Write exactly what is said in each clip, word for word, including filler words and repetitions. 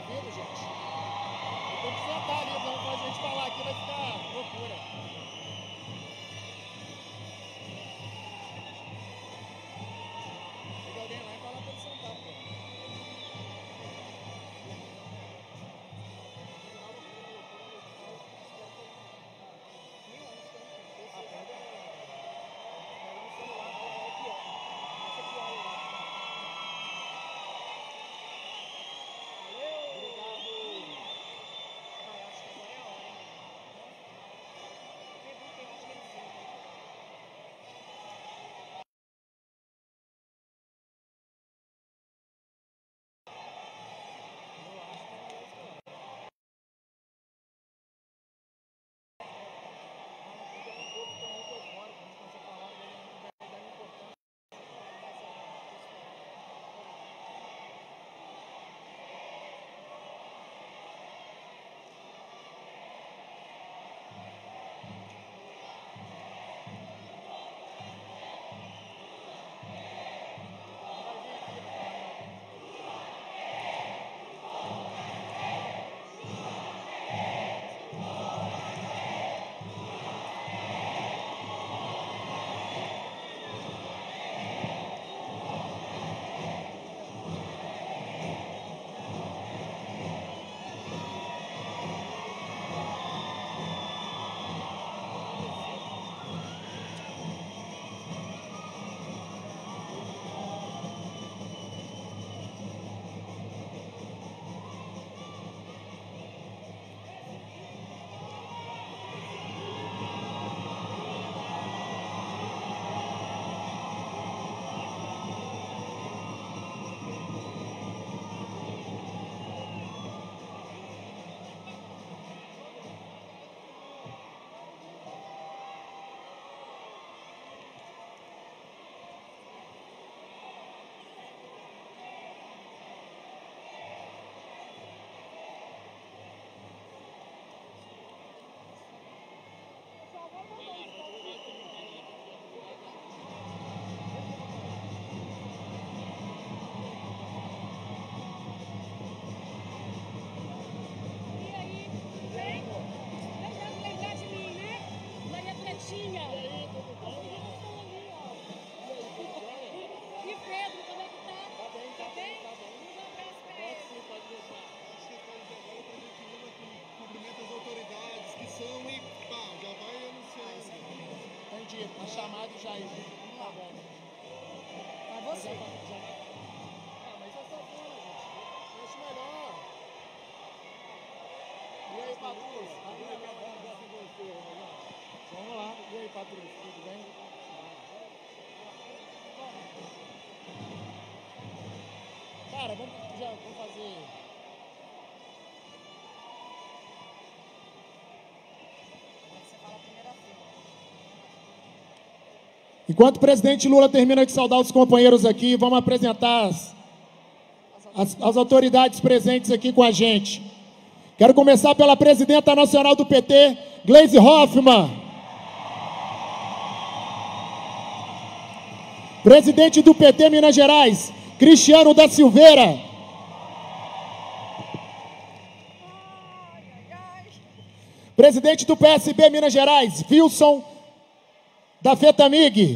ouvindo, gente. Tem que sentar ali, não pode a gente falar aqui, vai ficar loucura. Chega alguém lá e fala pra ele sentar, pô. A chamada já é. Tá bom. Mas você. Já, já... Ah, mas já tá bom, gente. Acho melhor. E aí, Patrus? Vamos lá. E aí, Patrus? Tudo bem? Cara, vamos, já, vamos fazer... Enquanto o presidente Lula termina de saudar os companheiros aqui, vamos apresentar as, as, as autoridades presentes aqui com a gente. Quero começar pela presidenta nacional do P T, Gleisi Hoffmann. Presidente do P T Minas Gerais, Cristiano da Silveira. Presidente do P S B Minas Gerais, Wilson da Fetamig.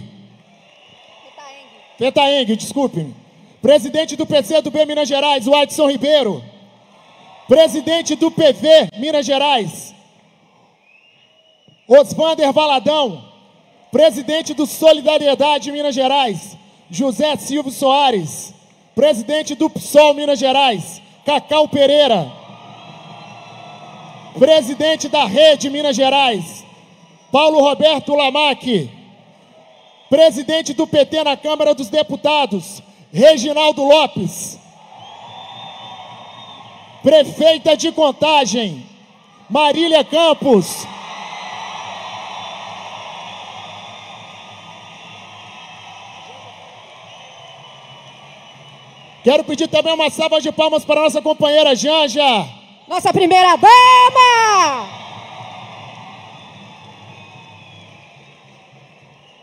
Fetaeng, desculpe-me. Presidente do P C do B Minas Gerais, Watson Ribeiro. Presidente do P V Minas Gerais, Osvander Valadão. Presidente do Solidariedade Minas Gerais, José Silvio Soares. Presidente do P SOL Minas Gerais, Cacau Pereira. Presidente da Rede Minas Gerais, Paulo Roberto Lamac. Presidente do P T na Câmara dos Deputados, Reginaldo Lopes. Prefeita de Contagem, Marília Campos. Quero pedir também uma salva de palmas para a nossa companheira Janja. Nossa primeira dama!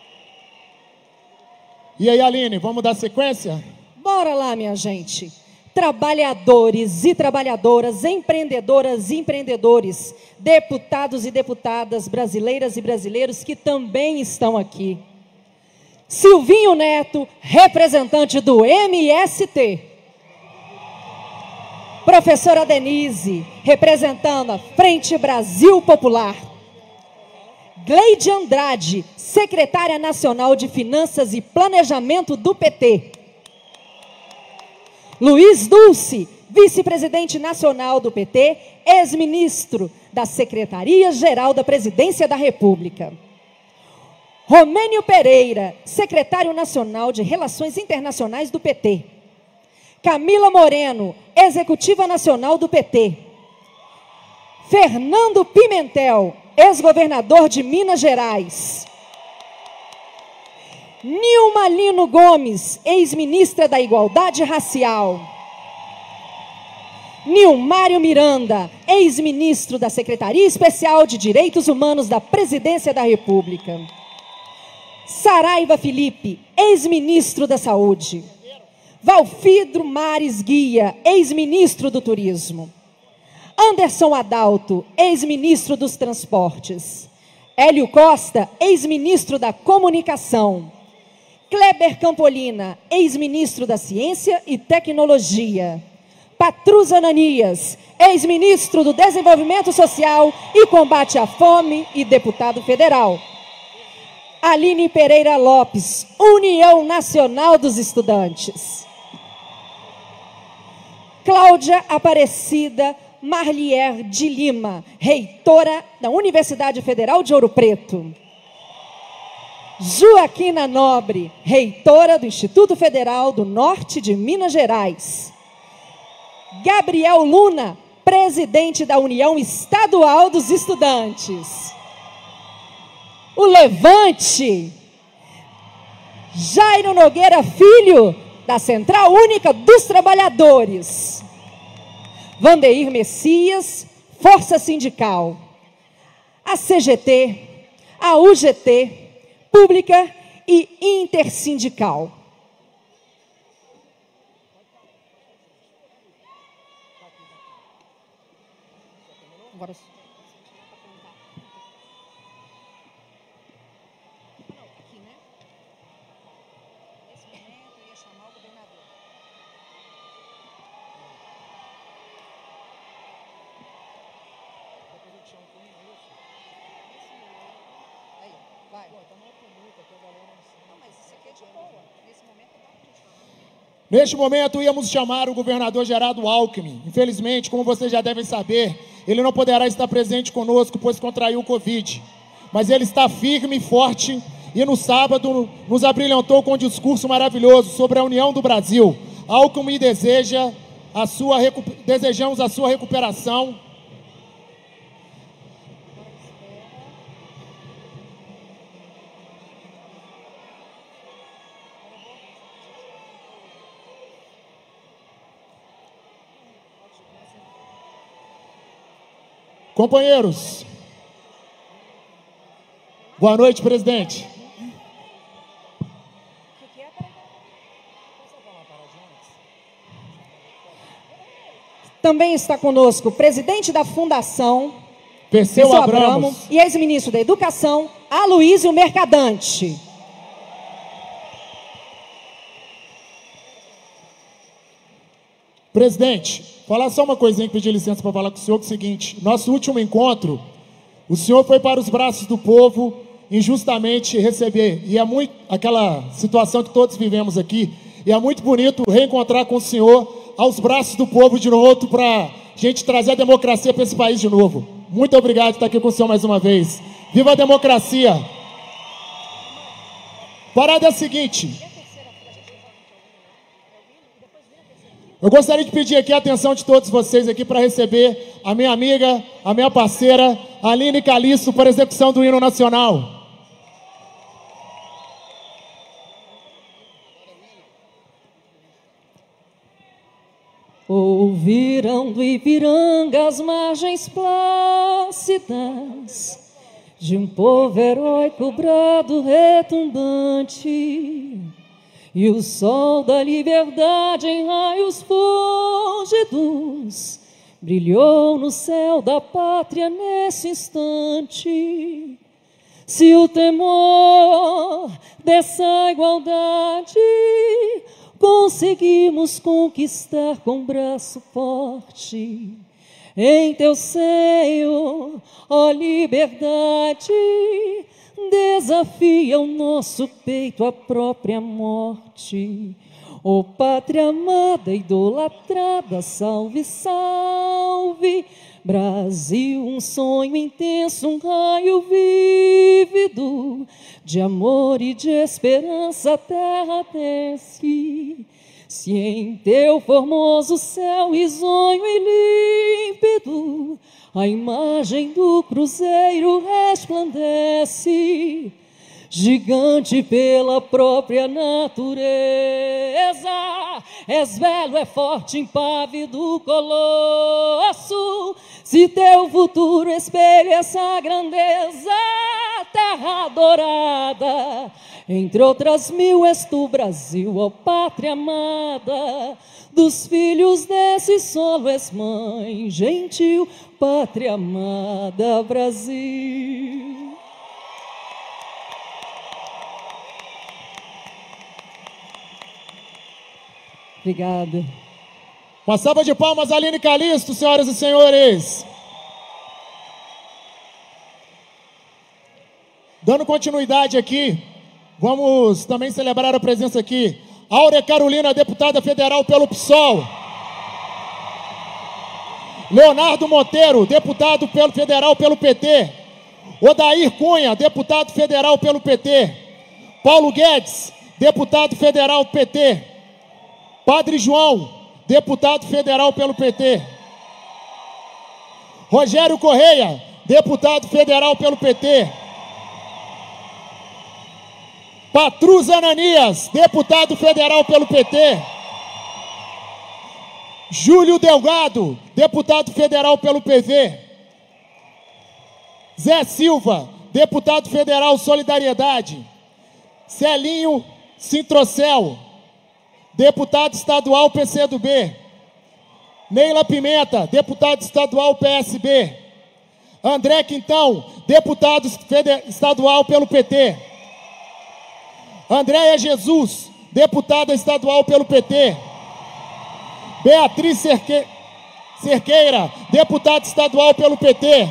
E aí, Aline, vamos dar sequência? Bora lá, minha gente. trabalhadores e trabalhadoras, empreendedoras e empreendedores, deputados e deputadas brasileiras e brasileiros que também estão aqui. Silvinho Neto, representante do M S T. Professora Denise, representando a Frente Brasil Popular. Gleide Andrade, secretária nacional de Finanças e Planejamento do P T. Luiz Dulce, vice-presidente nacional do P T, ex-ministro da Secretaria-Geral da Presidência da República. Romênio Pereira, secretário nacional de Relações Internacionais do P T. Camila Moreno, executiva nacional do P T. Fernando Pimentel, ex-governador de Minas Gerais. Nilma Lino Gomes, ex-ministra da Igualdade Racial. Nilmário Miranda, ex-ministro da Secretaria Especial de Direitos Humanos da Presidência da República. Saraiva Felipe, ex-ministro da Saúde. Valfidro Mares Guia, ex-ministro do Turismo. Anderson Adalto, ex-ministro dos Transportes. Hélio Costa, ex-ministro da Comunicação. Kleber Campolina, ex-ministro da Ciência e Tecnologia. Patrus Ananias, ex-ministro do Desenvolvimento Social e Combate à Fome e deputado federal. Aline Pereira Lopes, União Nacional dos Estudantes. Cláudia Aparecida Marlier de Lima, reitora da Universidade Federal de Ouro Preto. Joaquina Nobre, reitora do Instituto Federal do Norte de Minas Gerais. Gabriel Luna, presidente da União Estadual dos Estudantes. O Levante. Jairo Nogueira Filho, da Central Única dos Trabalhadores. Vandeir Messias, Força Sindical. A C G T, a U G T, Pública e Intersindical. Agora... Neste momento, íamos chamar o governador Geraldo Alckmin. Infelizmente, como vocês já devem saber, ele não poderá estar presente conosco, pois contraiu o Covid. Mas ele está firme e forte e no sábado nos abrilhantou com um discurso maravilhoso sobre a união do Brasil. Alckmin deseja a sua, desejamos a sua recuperação. Companheiros, boa noite, presidente. Também está conosco o presidente da Fundação, Perseu Abramo, e ex-ministro da Educação, Aloísio Mercadante. Presidente, falar só uma coisinha que pedi licença para falar com o senhor, que é o seguinte: nosso último encontro, o senhor foi para os braços do povo injustamente receber, e é muito aquela situação que todos vivemos aqui, e é muito bonito reencontrar com o senhor aos braços do povo de novo, para a gente trazer a democracia para esse país de novo. Muito obrigado por estar aqui com o senhor mais uma vez. Viva a democracia! Parada é a seguinte: eu gostaria de pedir aqui a atenção de todos vocês aqui para receber a minha amiga, a minha parceira, Aline Calixto, para a execução do hino nacional. Ouvirão do Ipiranga as margens plácidas de um povo heróico brado retumbante, e o sol da liberdade em raios fúlgidos brilhou no céu da pátria nesse instante. Se o temor dessa igualdade conseguimos conquistar com braço forte, em teu seio, ó liberdade, desafia o nosso peito à própria morte. Ó pátria amada, idolatrada, salve, salve, Brasil, um sonho intenso, um raio vívido, de amor e de esperança a terra desce. Se em teu formoso céu risonho e límpido a imagem do cruzeiro resplandece, gigante pela própria natureza, és belo, é forte, impávido colosso. Se teu futuro espelha essa grandeza, terra dourada, entre outras mil és tu, Brasil, ó pátria amada. Dos filhos desse solo és mãe gentil, pátria amada, Brasil. Obrigada. Uma salva de palmas, Aline Calixto, senhoras e senhores. Dando continuidade aqui, vamos também celebrar a presença aqui. Áurea Carolina, deputada federal pelo P SOL. Leonardo Monteiro, deputado pelo federal pelo P T. Odair Cunha, deputado federal pelo P T. Paulo Guedes, deputado federal P T. Padre João, deputado federal pelo P T. Rogério Correia, deputado federal pelo P T. Patrus Ananias, deputado federal pelo P T. Júlio Delgado, deputado federal pelo P V. Zé Silva, deputado federal Solidariedade. Celinho Sintrocel, deputado estadual P C do B. Neila Pimenta, deputado estadual P S B. André Quintão, deputado estadual pelo P T. Andréia Jesus, deputada estadual pelo P T. Beatriz Cerque... Cerqueira, deputada estadual pelo P T.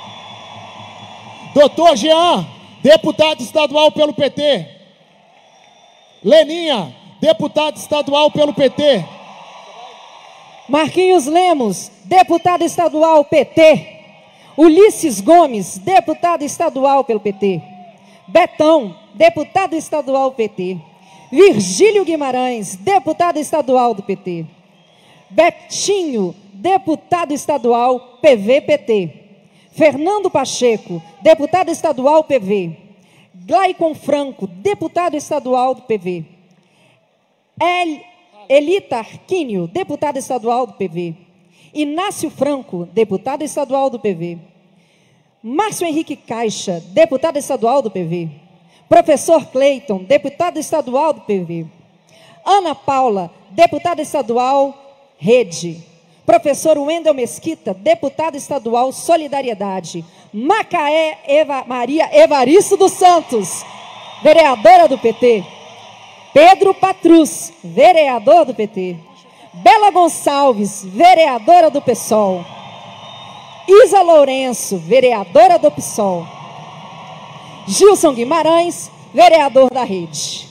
Doutor Jean, deputado estadual pelo P T. Leninha, deputado estadual pelo P T. Marquinhos Lemos, deputado estadual P T. Ulisses Gomes, deputado estadual pelo P T. Betão, deputado estadual P T. Virgílio Guimarães, deputado estadual do P T. Betinho, deputado estadual P V P T. Fernando Pacheco, deputado estadual P V. Glaicon Franco, deputado estadual do P V. El, Elita Arquínio, deputado estadual do P V. Inácio Franco, deputado estadual do P V. Márcio Henrique Caixa, deputado estadual do P V. Professor Cleiton, deputado estadual do P V. Ana Paula, deputada estadual Rede. Professor Wendel Mesquita, deputado estadual Solidariedade. Macaé Eva, Maria Evaristo dos Santos, vereadora do P T. Pedro Patrus, vereador do P T. Bela Gonçalves, vereadora do P SOL. Isa Lourenço, vereadora do P SOL. Gilson Guimarães, vereador da Rede.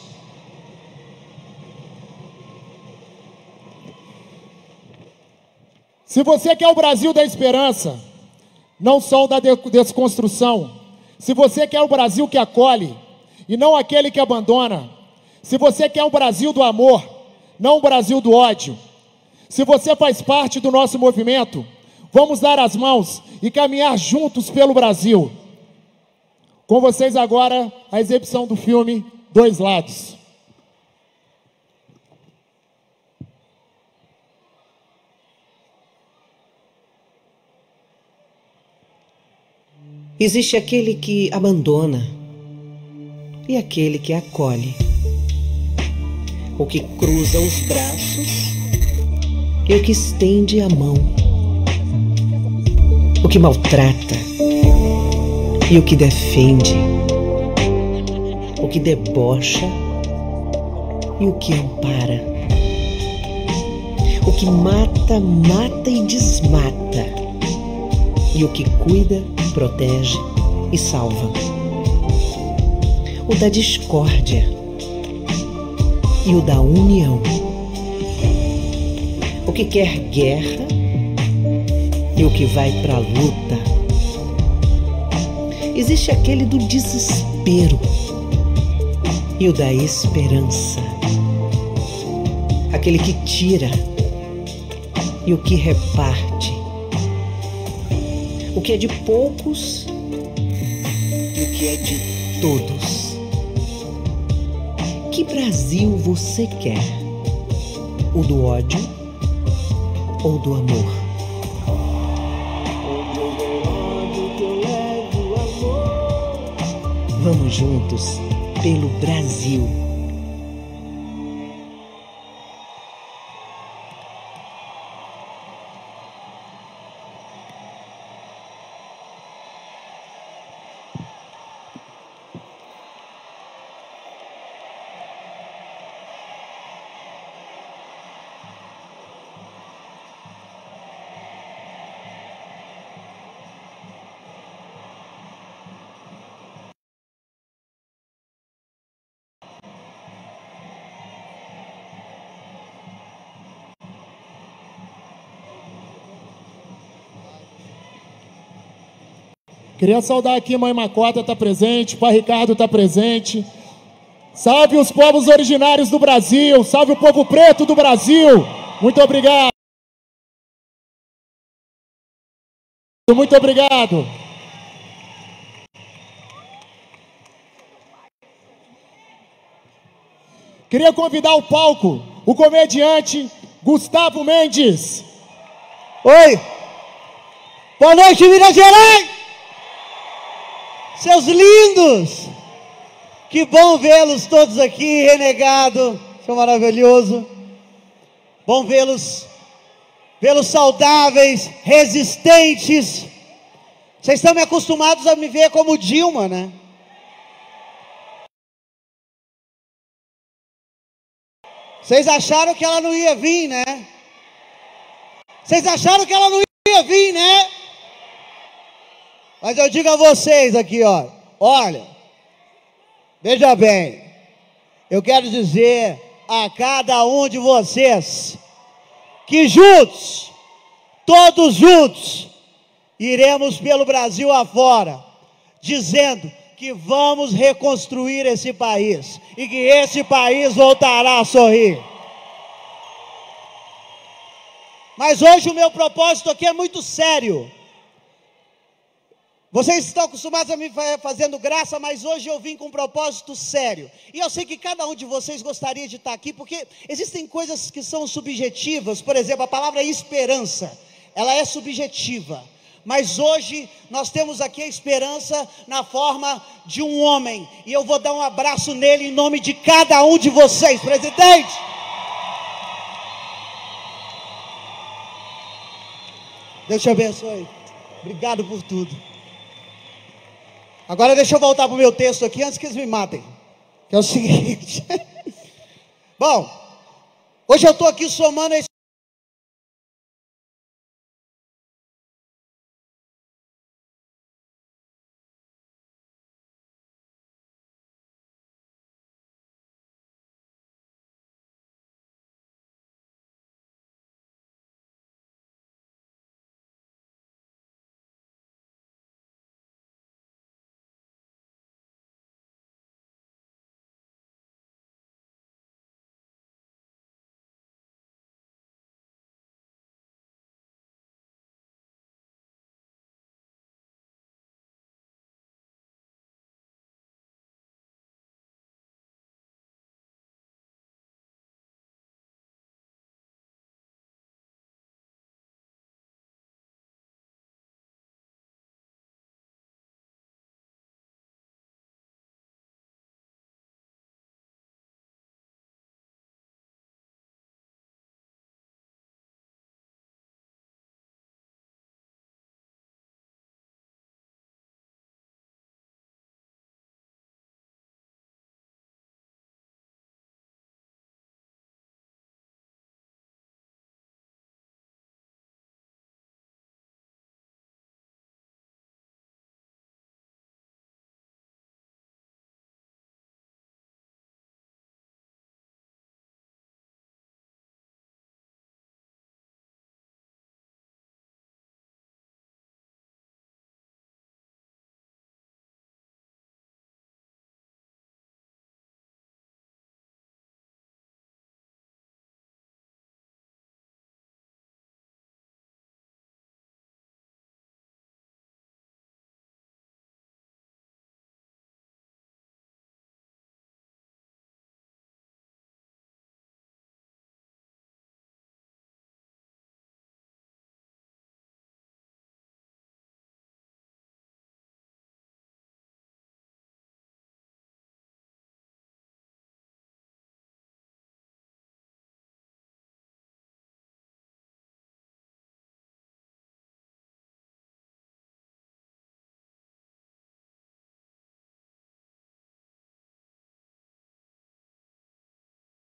Se você quer o Brasil da esperança, não só o da desconstrução, se você quer o Brasil que acolhe e não aquele que abandona, se você quer o Brasil do amor, não o Brasil do ódio, se você faz parte do nosso movimento, vamos dar as mãos e caminhar juntos pelo Brasil. Com vocês agora, a exibição do filme Dois Lados. Existe aquele que abandona e aquele que acolhe. o que cruza os braços e o que estende a mão, o que maltrata e o que defende, o que debocha e o que ampara, o que mata, mata e desmata, e o que cuida, protege e salva, o da discórdia e o da união, o que quer guerra e o que vai pra luta. Existe aquele do desespero e o da esperança, aquele que tira e o que reparte, o que é de poucos e o que é de todos. Que Brasil você quer? O do ódio ou do amor? Vamos juntos pelo Brasil. Queria saudar aqui, mãe Macota está presente, pai Ricardo está presente. Salve os povos originários do Brasil, salve o povo preto do Brasil. Muito obrigado. Muito obrigado. Queria convidar ao palco o comediante Gustavo Mendes. Oi! Boa noite, Minas Gerais! Seus lindos! Que bom vê-los todos aqui, renegado, seu maravilhoso. Bom vê-los, vê-los saudáveis, resistentes. Vocês estão me acostumados a me ver como Dilma, né? Vocês acharam que ela não ia vir, né? Vocês acharam que ela não ia vir, né? Mas eu digo a vocês aqui, ó, olha, veja bem, eu quero dizer a cada um de vocês que juntos, todos juntos, iremos pelo Brasil afora, dizendo que vamos reconstruir esse país e que esse país voltará a sorrir. Mas hoje o meu propósito aqui é muito sério. Vocês estão acostumados a me fazendo graça, mas hoje eu vim com um propósito sério. E eu sei que cada um de vocês gostaria de estar aqui, porque existem coisas que são subjetivas. Por exemplo, a palavra esperança, ela é subjetiva. Mas hoje nós temos aqui a esperança na forma de um homem. E eu vou dar um abraço nele em nome de cada um de vocês, presidente. Deus te abençoe. Obrigado por tudo. Agora deixa eu voltar para o meu texto aqui antes que eles me matem. Que é o seguinte. Bom, hoje eu estou aqui somando esse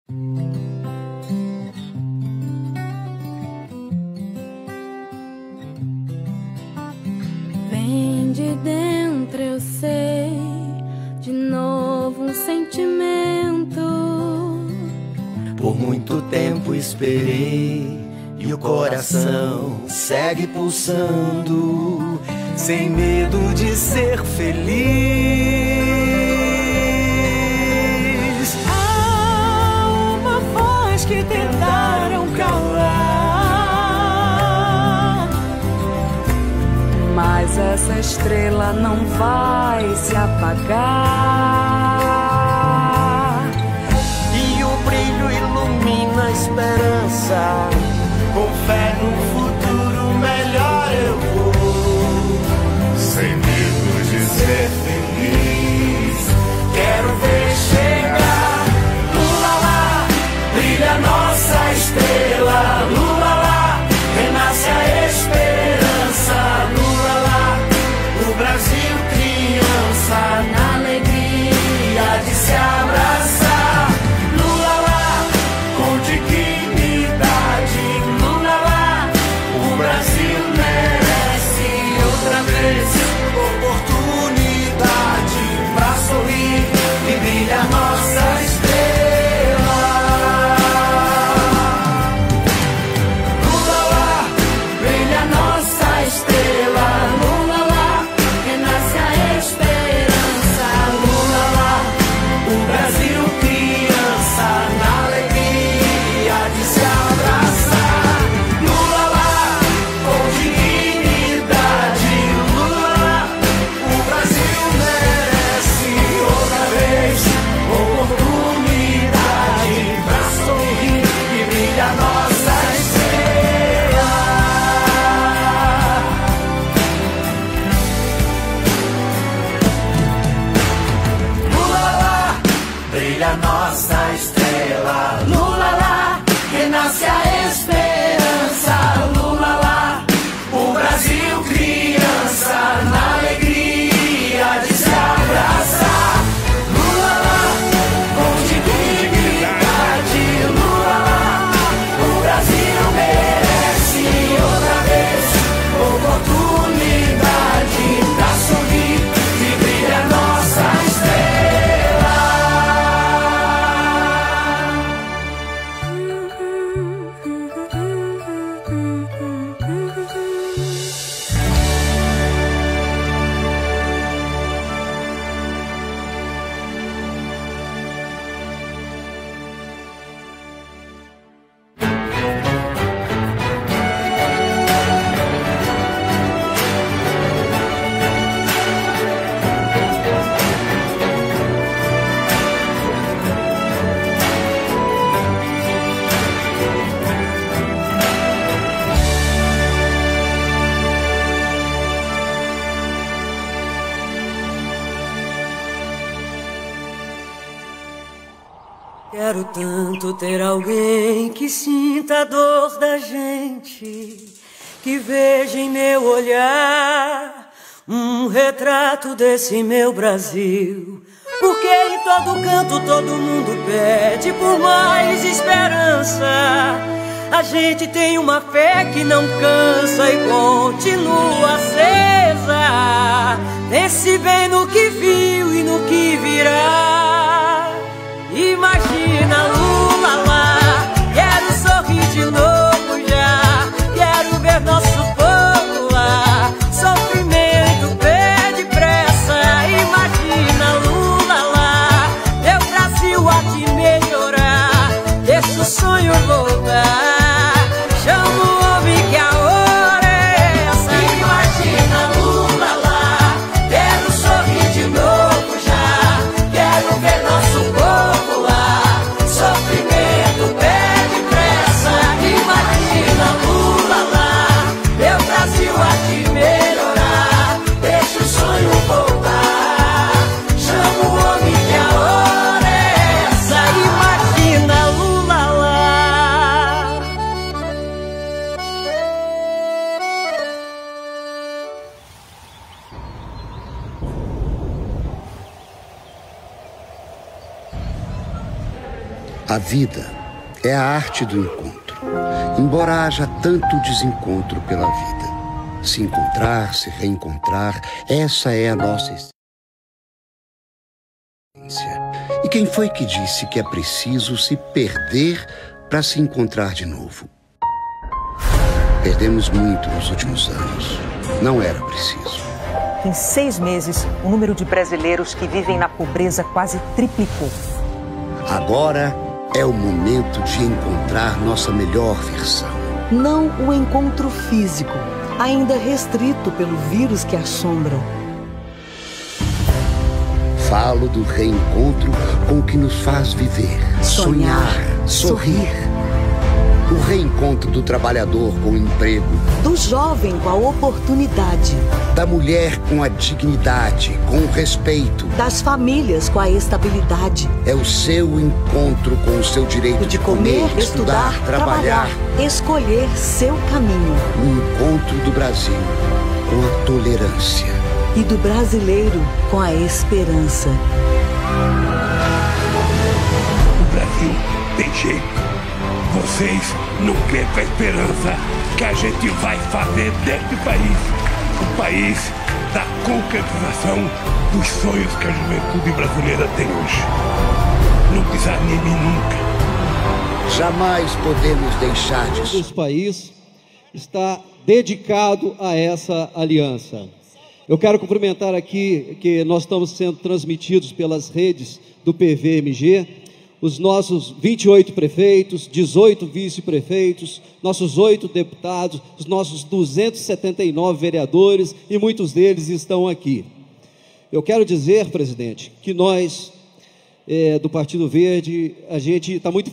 Vem de dentro, eu sei, de novo um sentimento. Por muito tempo esperei e o coração segue pulsando, sem medo de ser feliz. Há uma voz que tentaram calar, mas essa estrela não vai se apagar. E o brilho ilumina a esperança, com fé no futuro melhor eu vou, sem medo de ser feliz. Quero ver chegar, lula lá, brilha nossa estrela, lula lá, renasce a esperança, lula lá, o Brasil criança, na alegria de se abraçar, lula lá, com dignidade, lula lá, o Brasil merece outra vez oportunidade pra sorrir e brilha nossa estrela. Lula lá, brilha nossa estrela, lula lá, renasce a esperança, lula lá, o Brasil criança, na alegria de se abraçar, lula lá, com dignidade, lula lá, o Brasil merece outra vez oportunidade pra sorrir e brilha nossa estrela. Lula lá, brilha nossa estrela, lula lá, renasce a esperança, lula lá, o Brasil criança, na alegria de se abraçar, lula lá, com dignidade, lula lá, o Brasil merece outra vez oportunidade pra sorrir e brilha nossa estrela. Quero tanto ter alguém que sinta a dor da gente, que veja em meu olhar um retrato desse meu Brasil. Porque em todo canto todo mundo pede por mais esperança. A gente tem uma fé que não cansa e continua acesa. Pense bem no que viu e no que virá. Imagina Lula lá, quero sorrir de novo já, quero ver nosso povo lá, sofrimento pede pressa. Imagina Lula lá, meu Brasil há de melhorar, deixa o sonho voltar, chama o homem que a hora é essa. Imagina A vida é a arte do encontro, embora haja tanto desencontro pela vida. Se encontrar, se reencontrar, essa é a nossa essência. E quem foi que disse que é preciso se perder para se encontrar de novo? Perdemos muito nos últimos anos. Não era preciso. Em seis meses, o número de brasileiros que vivem na pobreza quase triplicou. Agora é o momento de encontrar nossa melhor versão. Não o encontro físico, ainda restrito pelo vírus que assombra. Falo do reencontro com o que nos faz viver, sonhar, sonhar sorrir. O reencontro do trabalhador com o emprego. Do jovem com a oportunidade. Da mulher com a dignidade, com o respeito. Das famílias com a estabilidade. É o seu encontro com o seu direito de, de comer, comer, estudar, estudar trabalhar. trabalhar. Escolher seu caminho. O encontro do Brasil com a tolerância. E do brasileiro com a esperança. O Brasil tem jeito. Vocês não percam a esperança que a gente vai fazer deste país o país da concretização dos sonhos que a juventude brasileira tem hoje. Não desanime nunca. Jamais podemos deixar disso. Esse país está dedicado a essa aliança. Eu quero cumprimentar aqui que nós estamos sendo transmitidos pelas redes do P V M G, os nossos vinte e oito prefeitos, dezoito vice-prefeitos, nossos oito deputados, os nossos duzentos e setenta e nove vereadores, e muitos deles estão aqui. Eu quero dizer, presidente, que nós, é, do Partido Verde, a gente está muito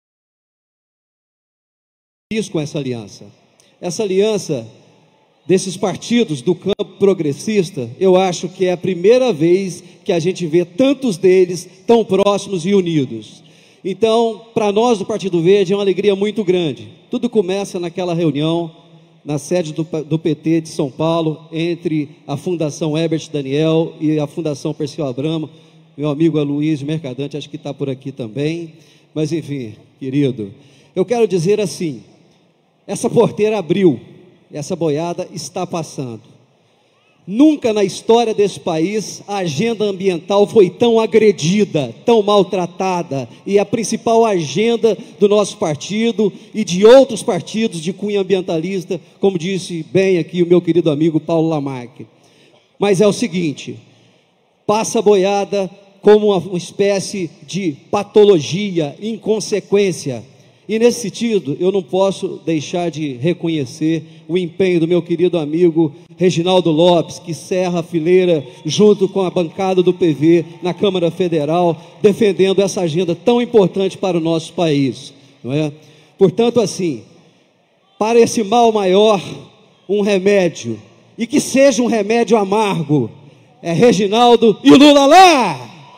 feliz com essa aliança. Essa aliança desses partidos do campo progressista, eu acho que é a primeira vez que a gente vê tantos deles tão próximos e unidos. Então, para nós do Partido Verde é uma alegria muito grande. Tudo começa naquela reunião na sede do, do P T de São Paulo, entre a Fundação Herbert Daniel e a Fundação Perseu Abramo. Meu amigo Aloysio Mercadante, acho que está por aqui também. Mas enfim, querido, eu quero dizer assim, essa porteira abriu. Essa boiada está passando. Nunca na história desse país a agenda ambiental foi tão agredida, tão maltratada, e a principal agenda do nosso partido e de outros partidos de cunho ambientalista, como disse bem aqui o meu querido amigo Paulo Lamarck. Mas é o seguinte, passa a boiada como uma, uma espécie de patologia, inconsequência. E nesse sentido, eu não posso deixar de reconhecer o empenho do meu querido amigo Reginaldo Lopes, que cerra a fileira junto com a bancada do P V na Câmara Federal, defendendo essa agenda tão importante para o nosso país, não é? Portanto, assim, para esse mal maior, um remédio, e que seja um remédio amargo, é Reginaldo e Lula lá!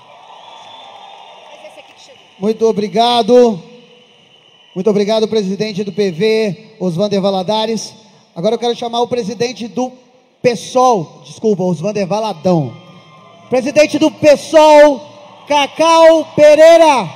Muito obrigado. Muito obrigado, presidente do P V, Osvander Valadares. Agora eu quero chamar o presidente do PSOL, desculpa, Osvander Valadão. Presidente do PSOL, Cacau Pereira.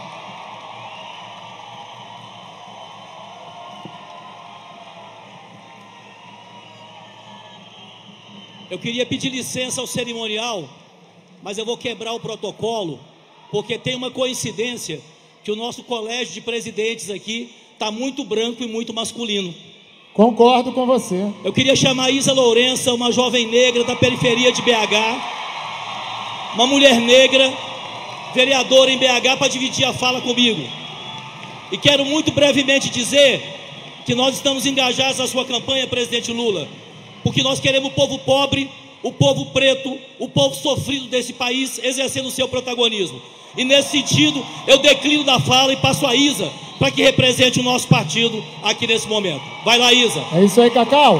Eu queria pedir licença ao cerimonial, mas eu vou quebrar o protocolo, porque tem uma coincidência que o nosso colégio de presidentes aqui está muito branco e muito masculino. Concordo com você. Eu queria chamar a Isa Lourença, uma jovem negra da periferia de B H, uma mulher negra, vereadora em B H, para dividir a fala comigo. E quero muito brevemente dizer que nós estamos engajados na sua campanha, presidente Lula, porque nós queremos o povo pobre, o povo preto, o povo sofrido desse país exercendo o seu protagonismo. E nesse sentido, eu declino da fala e passo a Isa para que represente o nosso partido aqui nesse momento. Vai lá, Isa. É isso aí, Cacau.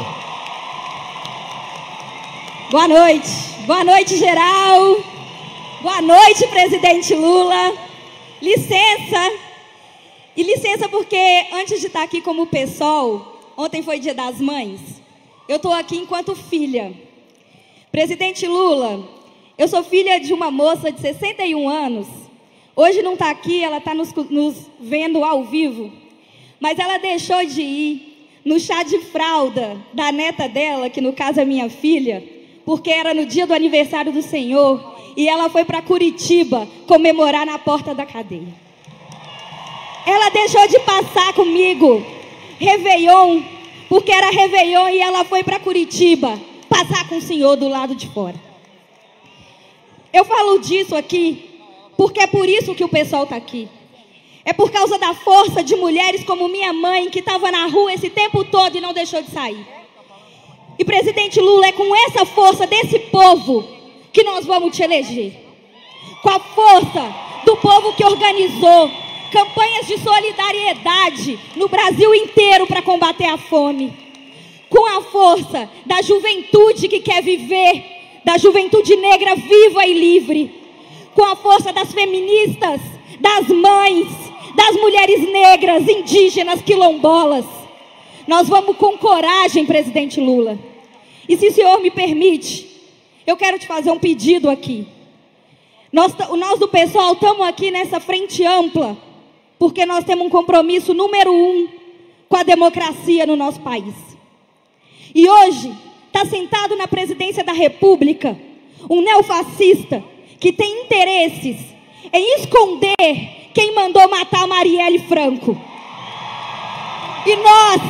Boa noite. Boa noite, geral. Boa noite, presidente Lula. Licença. E licença porque, antes de estar aqui como PSOL, ontem foi Dia das Mães, eu estou aqui enquanto filha. Presidente Lula, eu sou filha de uma moça de sessenta e um anos, Hoje não está aqui, ela está nos, nos vendo ao vivo, mas ela deixou de ir no chá de fralda da neta dela, que no caso é minha filha, porque era no dia do aniversário do Senhor, e ela foi para Curitiba comemorar na porta da cadeia. Ela deixou de passar comigo Réveillon, porque era Réveillon, e ela foi para Curitiba passar com o Senhor do lado de fora. Eu falo disso aqui porque é por isso que o pessoal está aqui. É por causa da força de mulheres como minha mãe, que estava na rua esse tempo todo e não deixou de sair. E, presidente Lula, é com essa força desse povo que nós vamos te eleger. Com a força do povo que organizou campanhas de solidariedade no Brasil inteiro para combater a fome. Com a força da juventude que quer viver, da juventude negra viva e livre. Com a força das feministas, das mães, das mulheres negras, indígenas, quilombolas. Nós vamos com coragem, presidente Lula. E se o senhor me permite, eu quero te fazer um pedido aqui. Nós, nós do pessoal estamos aqui nessa frente ampla, porque nós temos um compromisso número um com a democracia no nosso país. E hoje está sentado na presidência da República um neofascista que tem interesses em esconder quem mandou matar Marielle Franco. E nós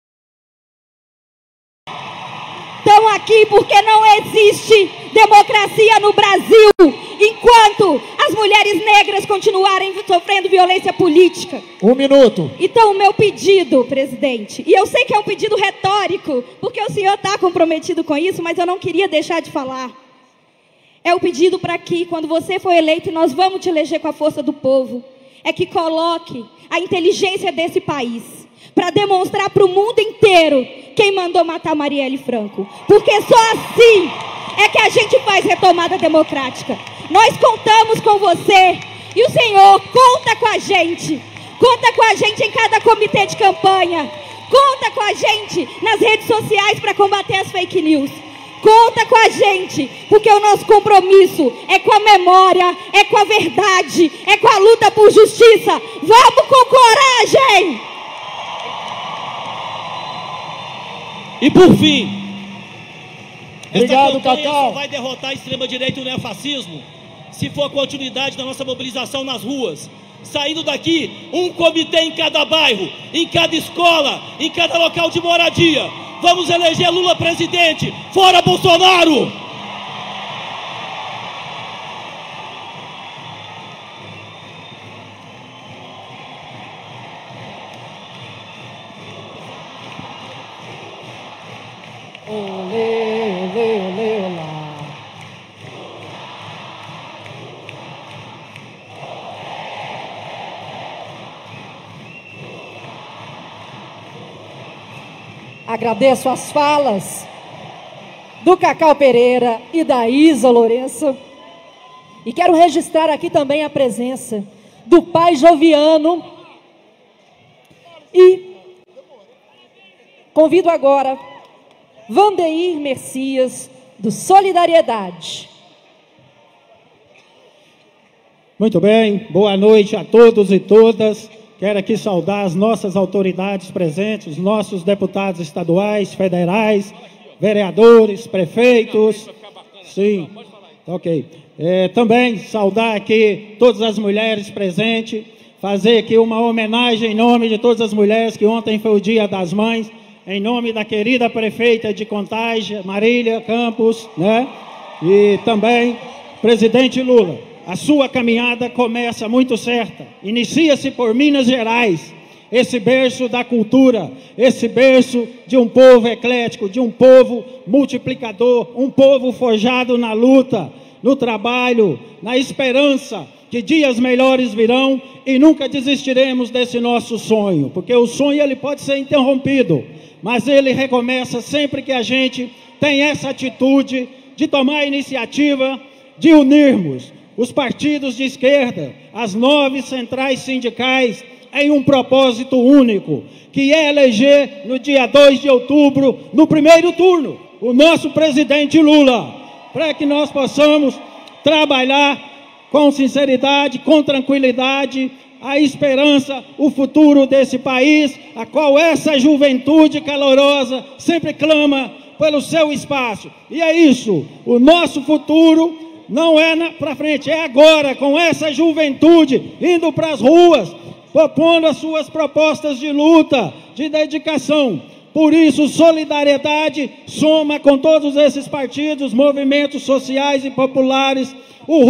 estamos aqui porque não existe democracia no Brasil enquanto as mulheres negras continuarem sofrendo violência política. Um minuto. Então, o meu pedido, presidente, e eu sei que é um pedido retórico, porque o senhor está comprometido com isso, mas eu não queria deixar de falar. É o pedido para que, quando você for eleito, e nós vamos te eleger com a força do povo, é que coloque a inteligência desse país para demonstrar para o mundo inteiro quem mandou matar Marielle Franco. Porque só assim é que a gente faz retomada democrática. Nós contamos com você e o senhor conta com a gente. Conta com a gente em cada comitê de campanha. Conta com a gente nas redes sociais para combater as fake news. Conta com a gente, porque o nosso compromisso é com a memória, é com a verdade, é com a luta por justiça. Vamos com coragem! E por fim, obrigado, essa campanha Cacau. só vai derrotar a extrema-direita e o neofascismo se for a continuidade da nossa mobilização nas ruas. Saindo daqui, um comitê em cada bairro, em cada escola, em cada local de moradia. Vamos eleger Lula presidente. Fora Bolsonaro! Olê, olê, olê, olá. Agradeço as falas do Cacau Pereira e da Isa Lourenço. E quero registrar aqui também a presença do pai Joviano. E convido agora Vandeir Messias, do Solidariedade. Muito bem, boa noite a todos e todas. Quero aqui saudar as nossas autoridades presentes, os nossos deputados estaduais, federais, vereadores, prefeitos. Sim, ok. É, também saudar aqui todas as mulheres presentes, fazer aqui uma homenagem em nome de todas as mulheres, que ontem foi o Dia das Mães, em nome da querida prefeita de Contagem, Marília Campos, né? E também, presidente Lula, a sua caminhada começa muito certa. Inicia-se por Minas Gerais, esse berço da cultura, esse berço de um povo eclético, de um povo multiplicador, um povo forjado na luta, no trabalho, na esperança que dias melhores virão e nunca desistiremos desse nosso sonho, porque o sonho ele pode ser interrompido, mas ele recomeça sempre que a gente tem essa atitude de tomar a iniciativa de unirmos os partidos de esquerda, as nove centrais sindicais, em um propósito único, que é eleger no dia dois de outubro, no primeiro turno, o nosso presidente Lula, para que nós possamos trabalhar com sinceridade, com tranquilidade, a esperança, o futuro desse país, a qual essa juventude calorosa sempre clama pelo seu espaço. E é isso, o nosso futuro não é para frente, é agora, com essa juventude indo para as ruas, propondo as suas propostas de luta, de dedicação. Por isso, solidariedade soma com todos esses partidos, movimentos sociais e populares, o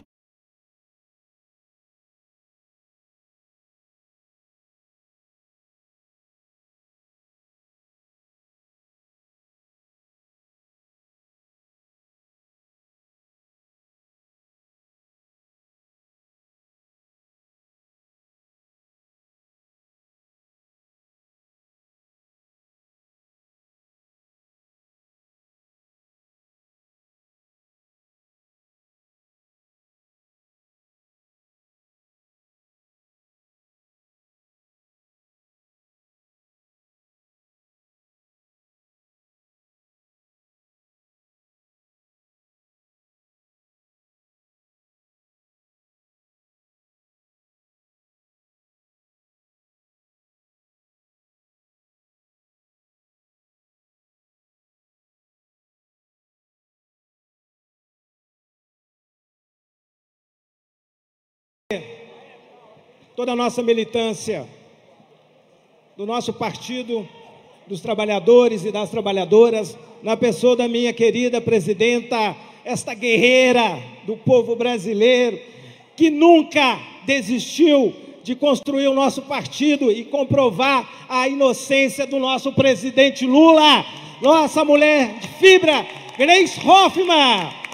toda a nossa militância, do nosso partido, dos trabalhadores e das trabalhadoras, na pessoa da minha querida presidenta, esta guerreira do povo brasileiro, que nunca desistiu de construir o nosso partido e comprovar a inocência do nosso presidente Lula, nossa mulher de fibra, Gleisi Hoffmann.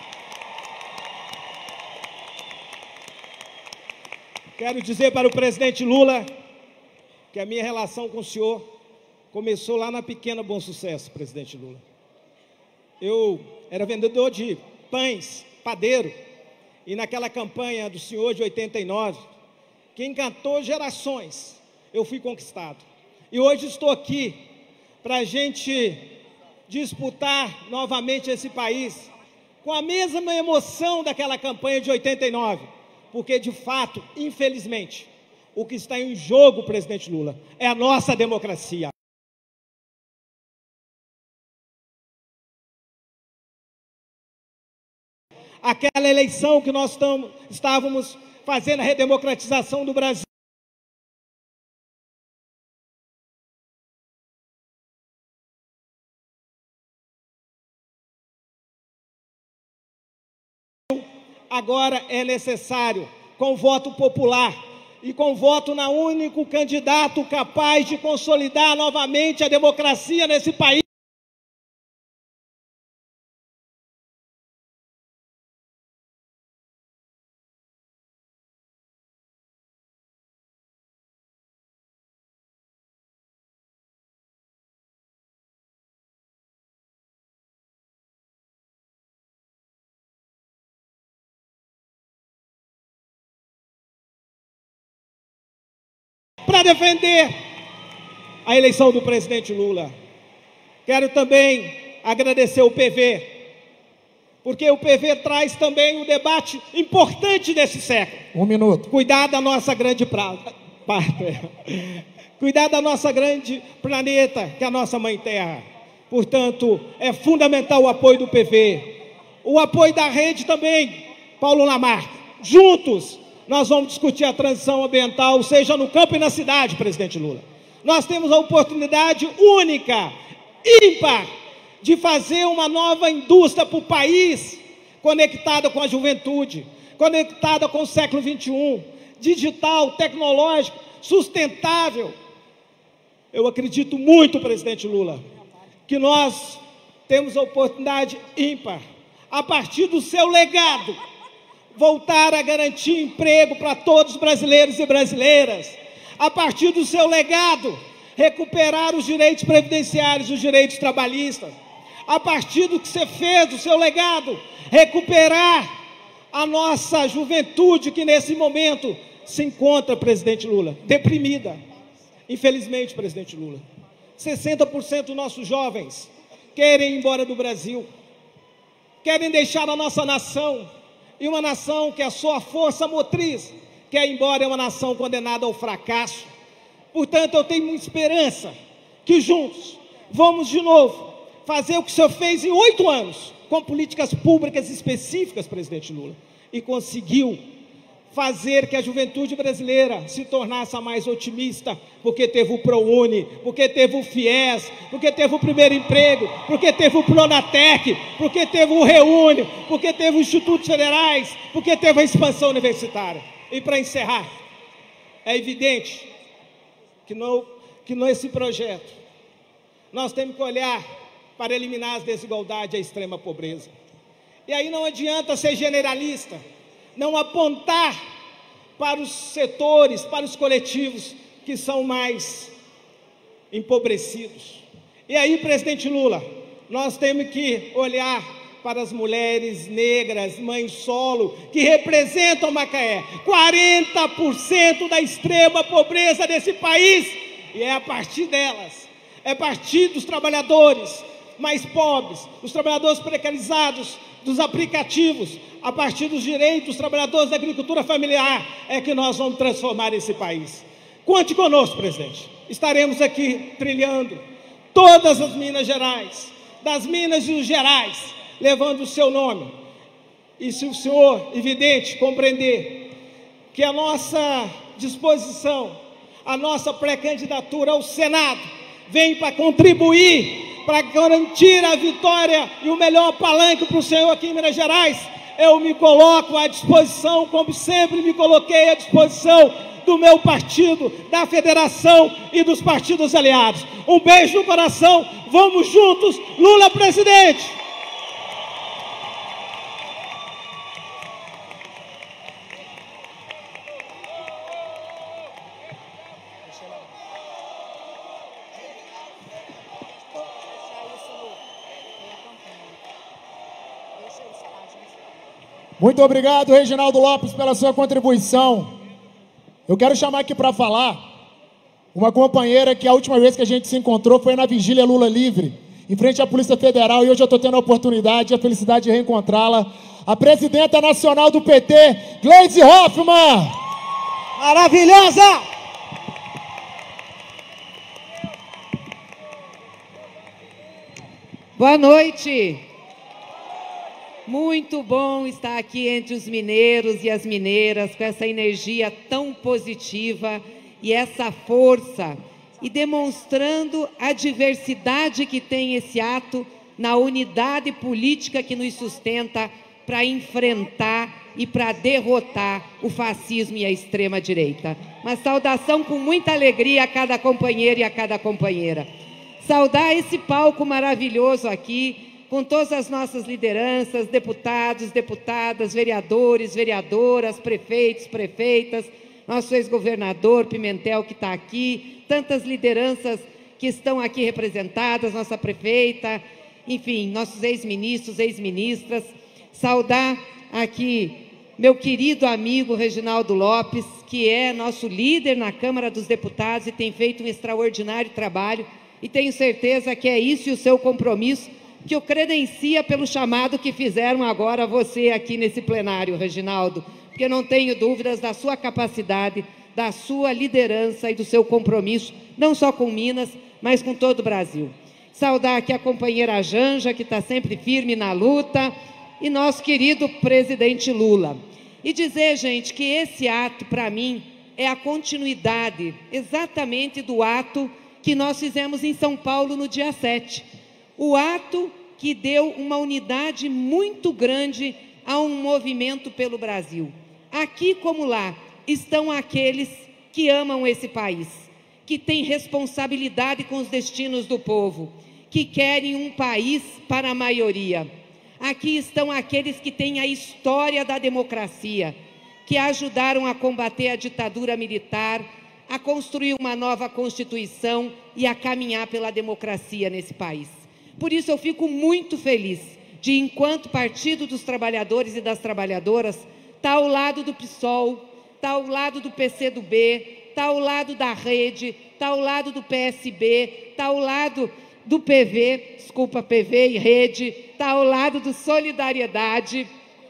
Quero dizer para o presidente Lula que a minha relação com o senhor começou lá na pequena Bom Sucesso, presidente Lula. Eu era vendedor de pães, padeiro, e naquela campanha do senhor de oitenta e nove, que encantou gerações, eu fui conquistado. E hoje estou aqui para a gente disputar novamente esse país com a mesma emoção daquela campanha de oitenta e nove. Porque, de fato, infelizmente, o que está em jogo, presidente Lula, é a nossa democracia. Aquela eleição que nós tamo, estávamos fazendo a redemocratização do Brasil, agora é necessário, com voto popular e com voto na único candidato capaz de consolidar novamente a democracia nesse país. Para defender a eleição do presidente Lula. Quero também agradecer o P V, porque o P V traz também um debate importante desse século. Um minuto. Cuidar da nossa grande prata, cuidar da nossa grande planeta, que é a nossa mãe terra. Portanto, é fundamental o apoio do P V, o apoio da rede também, Paulo Lamarck. Juntos, nós vamos discutir a transição ambiental, seja no campo e na cidade, presidente Lula. Nós temos a oportunidade única, ímpar, de fazer uma nova indústria para o país, conectada com a juventude, conectada com o século vinte e um, digital, tecnológico, sustentável. Eu acredito muito, presidente Lula, que nós temos a oportunidade ímpar, a partir do seu legado, voltar a garantir emprego para todos os brasileiros e brasileiras. A partir do seu legado, recuperar os direitos previdenciários, os direitos trabalhistas. A partir do que você fez, do seu legado, recuperar a nossa juventude que nesse momento se encontra, presidente Lula, deprimida. Infelizmente, presidente Lula, sessenta por cento dos nossos jovens querem ir embora do Brasil, querem deixar a nossa nação, e uma nação que a sua força motriz quer ir embora, é uma nação condenada ao fracasso. Portanto, eu tenho muita esperança que juntos vamos de novo fazer o que o senhor fez em oito anos, com políticas públicas específicas, presidente Lula, e conseguiu fazer que a juventude brasileira se tornasse a mais otimista, porque teve o ProUni, porque teve o FIES, porque teve o Primeiro Emprego, porque teve o Pronatec, porque teve o Reúne, porque teve os Institutos Federais, porque teve a expansão universitária. E para encerrar, é evidente que, no, que nesse projeto nós temos que olhar para eliminar as desigualdades e a extrema pobreza. E aí não adianta ser generalista, não apontar para os setores, para os coletivos que são mais empobrecidos. E aí, presidente Lula, nós temos que olhar para as mulheres negras, mães solo, que representam Macaé, quarenta por cento da extrema pobreza desse país, e é a partir delas, é a partir dos trabalhadores mais pobres, os trabalhadores precarizados, dos aplicativos, a partir dos direitos dos trabalhadores da agricultura familiar, é que nós vamos transformar esse país. Conte conosco, presidente. Estaremos aqui trilhando todas as Minas Gerais, das Minas e os Gerais, levando o seu nome. E se o senhor, evidente, compreender que a nossa disposição, a nossa pré-candidatura ao Senado, vem para contribuir, para garantir a vitória e o melhor palanque para o senhor aqui em Minas Gerais, eu me coloco à disposição, como sempre me coloquei à disposição do meu partido, da federação e dos partidos aliados. Um beijo no coração, vamos juntos, Lula presidente! Muito obrigado, Reginaldo Lopes, pela sua contribuição. Eu quero chamar aqui para falar uma companheira que a última vez que a gente se encontrou foi na Vigília Lula Livre, em frente à Polícia Federal, e hoje eu estou tendo a oportunidade e a felicidade de reencontrá-la, a presidenta nacional do P T, Gleisi Hoffmann. Maravilhosa! Boa noite. Muito bom estar aqui entre os mineiros e as mineiras, com essa energia tão positiva e essa força, e demonstrando a diversidade que tem esse ato na unidade política que nos sustenta para enfrentar e para derrotar o fascismo e a extrema-direita. Uma saudação com muita alegria a cada companheiro e a cada companheira. Saudar esse palco maravilhoso aqui, com todas as nossas lideranças, deputados, deputadas, vereadores, vereadoras, prefeitos, prefeitas, nosso ex-governador Pimentel que está aqui, tantas lideranças que estão aqui representadas, nossa prefeita, enfim, nossos ex-ministros, ex-ministras. Saudar aqui meu querido amigo Reginaldo Lopes, que é nosso líder na Câmara dos Deputados e tem feito um extraordinário trabalho, e tenho certeza que é isso e o seu compromisso que o credencia pelo chamado que fizeram agora você aqui nesse plenário, Reginaldo, porque não tenho dúvidas da sua capacidade, da sua liderança e do seu compromisso, não só com Minas, mas com todo o Brasil. Saudar aqui a companheira Janja, que está sempre firme na luta, e nosso querido presidente Lula. E dizer, gente, que esse ato, para mim, é a continuidade exatamente do ato que nós fizemos em São Paulo no dia sete. O ato que deu uma unidade muito grande a um movimento pelo Brasil. Aqui como lá estão aqueles que amam esse país, que têm responsabilidade com os destinos do povo, que querem um país para a maioria. Aqui estão aqueles que têm a história da democracia, que ajudaram a combater a ditadura militar, a construir uma nova Constituição e a caminhar pela democracia nesse país. Por isso eu fico muito feliz de, enquanto Partido dos Trabalhadores e das Trabalhadoras, estar ao lado do PSOL, estar ao lado do P C do B, estar ao lado da Rede, estar ao lado do P S B, estar ao lado do P V, desculpa, P V e Rede, estar ao lado do Solidariedade,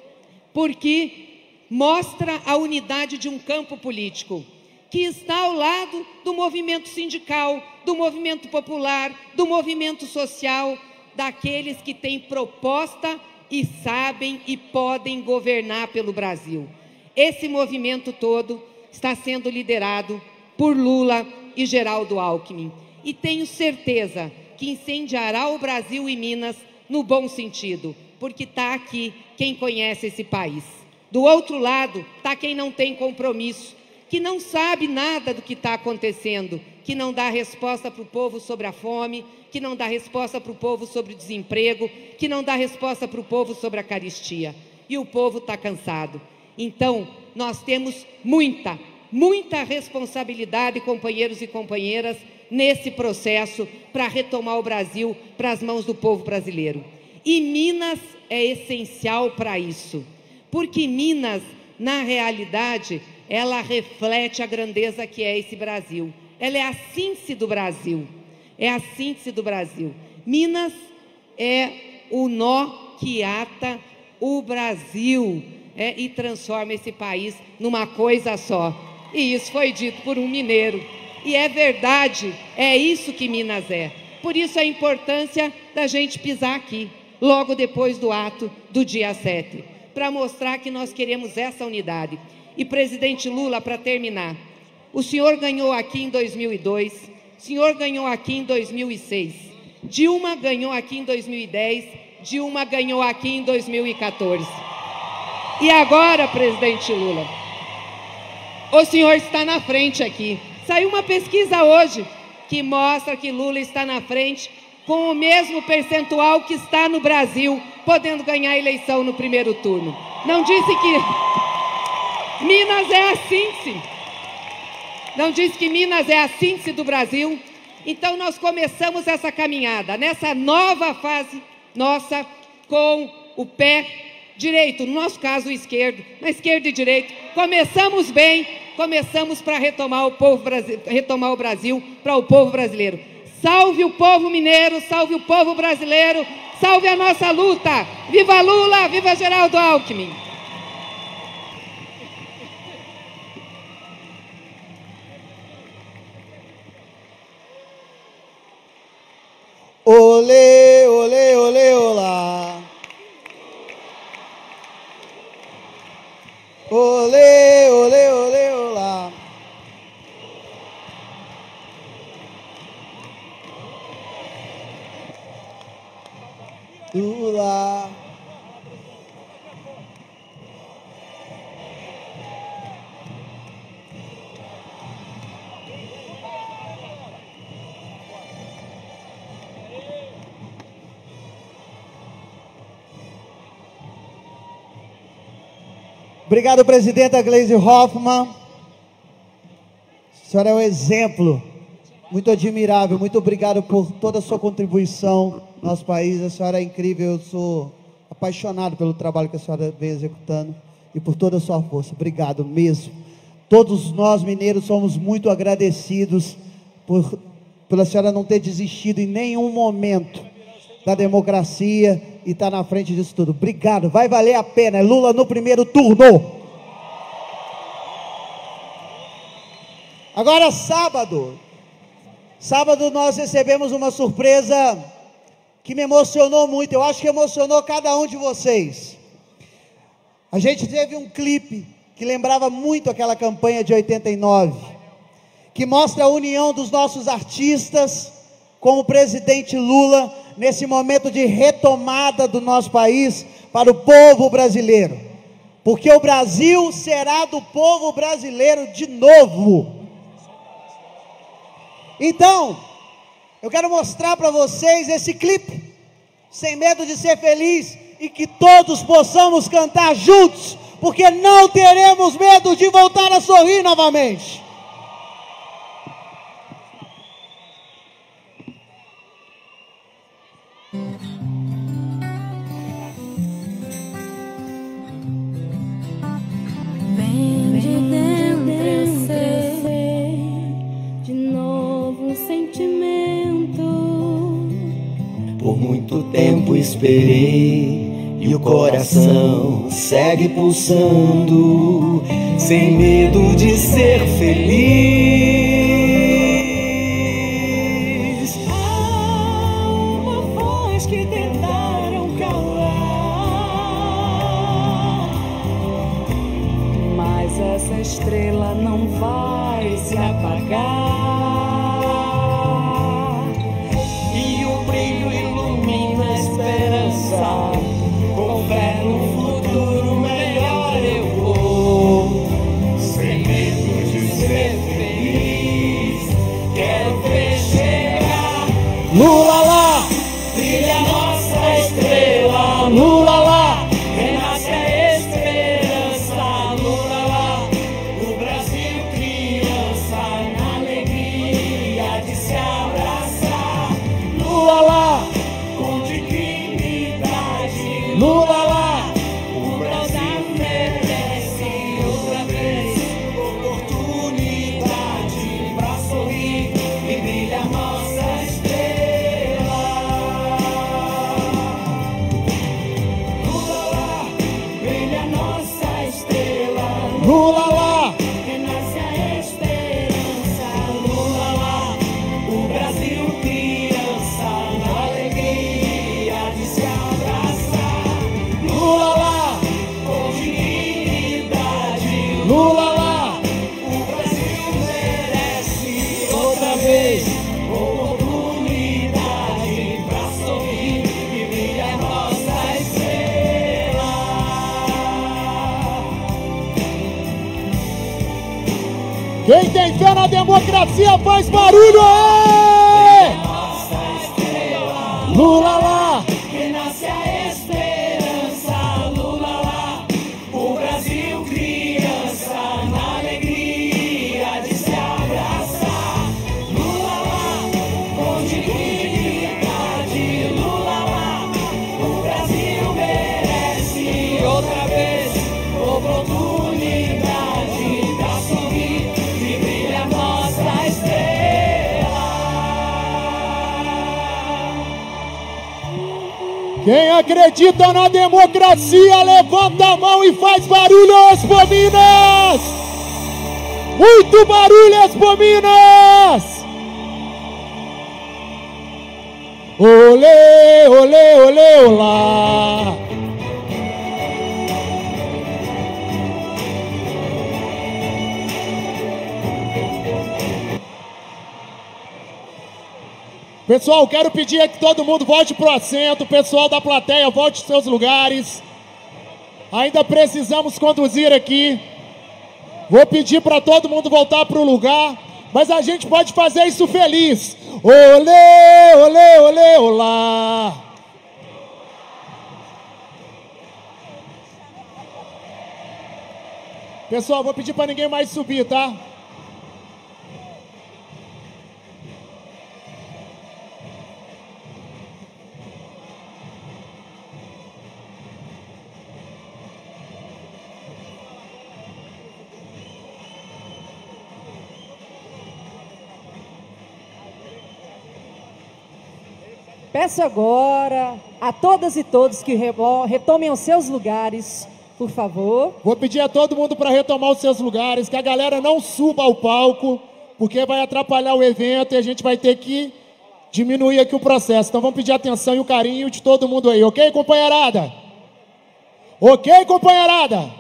porque mostra a unidade de um campo político que está ao lado do movimento sindical, do movimento popular, do movimento social, daqueles que têm proposta e sabem e podem governar pelo Brasil. Esse movimento todo está sendo liderado por Lula e Geraldo Alckmin. E tenho certeza que incendiará o Brasil e Minas no bom sentido, porque está aqui quem conhece esse país. Do outro lado está quem não tem compromisso, que não sabe nada do que está acontecendo, que não dá resposta para o povo sobre a fome, que não dá resposta para o povo sobre o desemprego, que não dá resposta para o povo sobre a carestia. E o povo está cansado. Então, nós temos muita, muita responsabilidade, companheiros e companheiras, nesse processo para retomar o Brasil para as mãos do povo brasileiro. E Minas é essencial para isso, porque Minas, na realidade, ela reflete a grandeza que é esse Brasil. Ela é a síntese do Brasil. É a síntese do Brasil. Minas é o nó que ata o Brasil, é, e transforma esse país numa coisa só. E isso foi dito por um mineiro. E é verdade, é isso que Minas é. Por isso a importância da gente pisar aqui, logo depois do ato do dia sete, para mostrar que nós queremos essa unidade. E, presidente Lula, para terminar, o senhor ganhou aqui em dois mil e dois, o senhor ganhou aqui em dois mil e seis, Dilma ganhou aqui em dois mil e dez, Dilma ganhou aqui em dois mil e quatorze. E agora, presidente Lula, o senhor está na frente aqui. Saiu uma pesquisa hoje que mostra que Lula está na frente com o mesmo percentual que está no Brasil, podendo ganhar a eleição no primeiro turno. Não disse que Minas é a síntese. Não disse que Minas é a síntese do Brasil. Então nós começamos essa caminhada, nessa nova fase nossa, com o pé direito, no nosso caso o esquerdo, na esquerda e direito. Começamos bem, começamos para retomar o povo, retomar o Brasil para o povo brasileiro. Salve o povo mineiro, salve o povo brasileiro, salve a nossa luta. Viva Lula, viva Geraldo Alckmin. Olê, olê, olê, olá. Olê, olê, olê, olá. Lula. Obrigado, presidenta Gleisi Hoffmann. A senhora é um exemplo, muito admirável. Muito obrigado por toda a sua contribuição no nosso país. A senhora é incrível, eu sou apaixonado pelo trabalho que a senhora vem executando e por toda a sua força. Obrigado mesmo. Todos nós mineiros somos muito agradecidos por, pela senhora não ter desistido em nenhum momento da democracia e está na frente disso tudo. Obrigado, vai valer a pena. É Lula no primeiro turno. Agora, sábado. Sábado nós recebemos uma surpresa que me emocionou muito. Eu acho que emocionou cada um de vocês. A gente teve um clipe que lembrava muito aquela campanha de oitenta e nove, que mostra a união dos nossos artistas com o presidente Lula nesse momento de retomada do nosso país para o povo brasileiro, porque o Brasil será do povo brasileiro de novo. Então, eu quero mostrar para vocês esse clipe, Sem Medo de Ser Feliz, e que todos possamos cantar juntos, porque não teremos medo de voltar a sorrir novamente. Vem de dentro eu sei, de novo um sentimento. Por muito tempo esperei e o coração segue pulsando, sem medo de ser feliz. Há uma voz que tentaram calar, mas essa estrela não vai se apagar. E o brilho ilumina a esperança. Com fé no futuro melhor eu vou, sem medo de ser feliz. Quero ver chegar. Lula lá, Brilha nossa estrela. Lula lá, Renasce a esperança. Lula lá, o Brasil criança, na alegria de se abraçar. Lula lá, com dignidade. Lula lá, O Brasil merece outra vez oportunidade pra sorrir e brilha nossa estrela. Lula lá, brilha nossa estrela. Lula lá, Renasce a esperança. Lula lá, o Brasil criança, na alegria de se abraçar. Lula lá, Com dignidade. Lula lá, O Brasil merece outra vez oportunidade pra sorrir e brilha nossa estrela. quem tem fé na democracia faz barulho aí! Lula lá, Renasce a esperança. Lula lá, o Brasil criança, na alegria de se abraçar. Lula lá, com dignidade. Lula lá, o Brasil merece outra vez oportunidade pra sorrir e brilha nossa estrela. quem acredita na democracia, levanta a mão e faz barulho, Expominas! Muito barulho, Expominas! Olê, olê, olê, olá! Pessoal, quero pedir que todo mundo volte para o assento, pessoal da plateia, volte aos seus lugares. Ainda precisamos conduzir aqui. Vou pedir para todo mundo voltar para o lugar, mas a gente pode fazer isso feliz. Olê, olê, olê, olá. Pessoal, vou pedir para ninguém mais subir, tá? Peço agora a todas e todos que rebo- retomem os seus lugares, por favor. Vou pedir a todo mundo para retomar os seus lugares, que a galera não suba ao palco, porque vai atrapalhar o evento e a gente vai ter que diminuir aqui o processo. Então vamos pedir a atenção e o carinho de todo mundo aí, ok, companheirada? Ok, companheirada?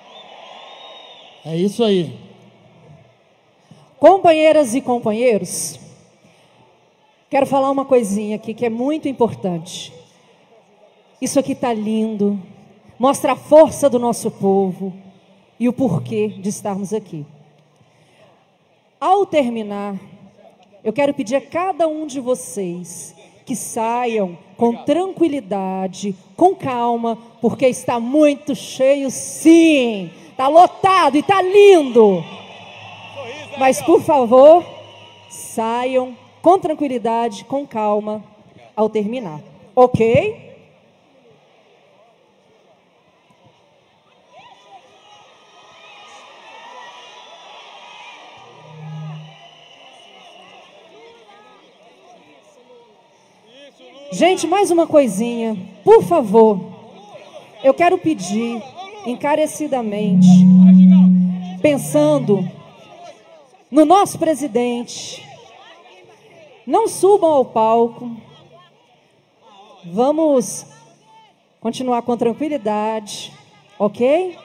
É isso aí. Companheiras e companheiros, quero falar uma coisinha aqui que é muito importante. Isso aqui está lindo, mostra a força do nosso povo e o porquê de estarmos aqui. Ao terminar, eu quero pedir a cada um de vocês que saiam com tranquilidade, com calma, porque está muito cheio, sim, está lotado e está lindo. Mas, por favor, saiam com tranquilidade, com calma, ao terminar. Ok? Gente, mais uma coisinha, por favor. eu quero pedir encarecidamente, pensando no nosso presidente, não subam ao palco, vamos continuar com tranquilidade, ok?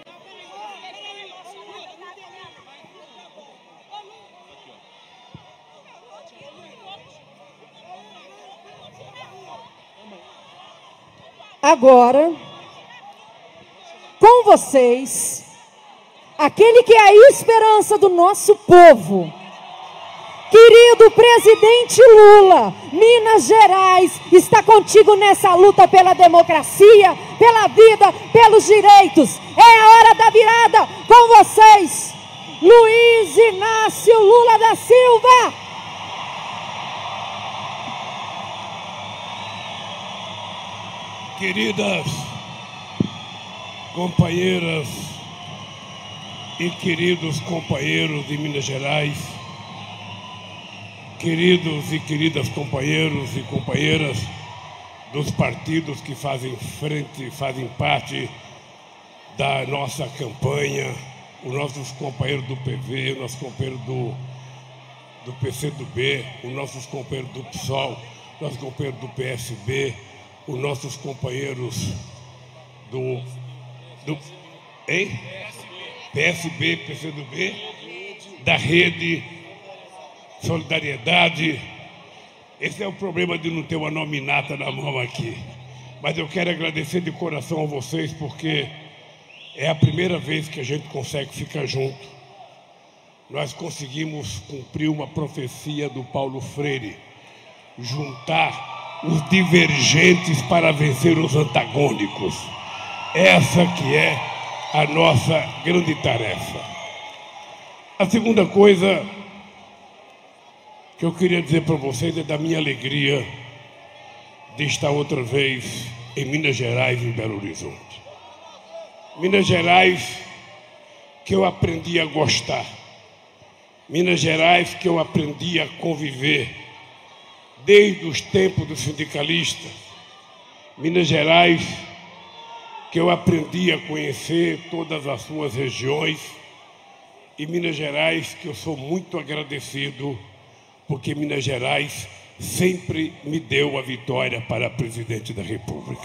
Agora, com vocês, aquele que é a esperança do nosso povo, querido presidente Lula, Minas Gerais está contigo nessa luta pela democracia, pela vida, pelos direitos. É a hora da virada com vocês, Luiz Inácio Lula da Silva. Queridas companheiras e queridos companheiros de Minas Gerais, queridos e queridas companheiros e companheiras dos partidos que fazem frente, fazem parte da nossa campanha, os nossos companheiros do P V, os nossos companheiros do, do P C do B, os nossos companheiros do P SOL, os nossos companheiros do P S B, os nossos companheiros do, do hein? P S B, P C do B, da Rede, Solidariedade. Esse é o problema de não ter uma nominata na mão aqui. Mas eu quero agradecer de coração a vocês, porque é a primeira vez que a gente consegue ficar junto. Nós conseguimos cumprir uma profecia do Paulo Freire, juntar os divergentes para vencer os antagônicos. Essa que é a nossa grande tarefa. A segunda coisa que eu queria dizer para vocês é da minha alegria de estar outra vez em Minas Gerais, em Belo Horizonte. Minas Gerais que eu aprendi a gostar. Minas Gerais que eu aprendi a conviver desde os tempos dos sindicalistas. Minas Gerais que eu aprendi a conhecer todas as suas regiões. E Minas Gerais que eu sou muito agradecido, porque Minas Gerais sempre me deu a vitória para presidente da República.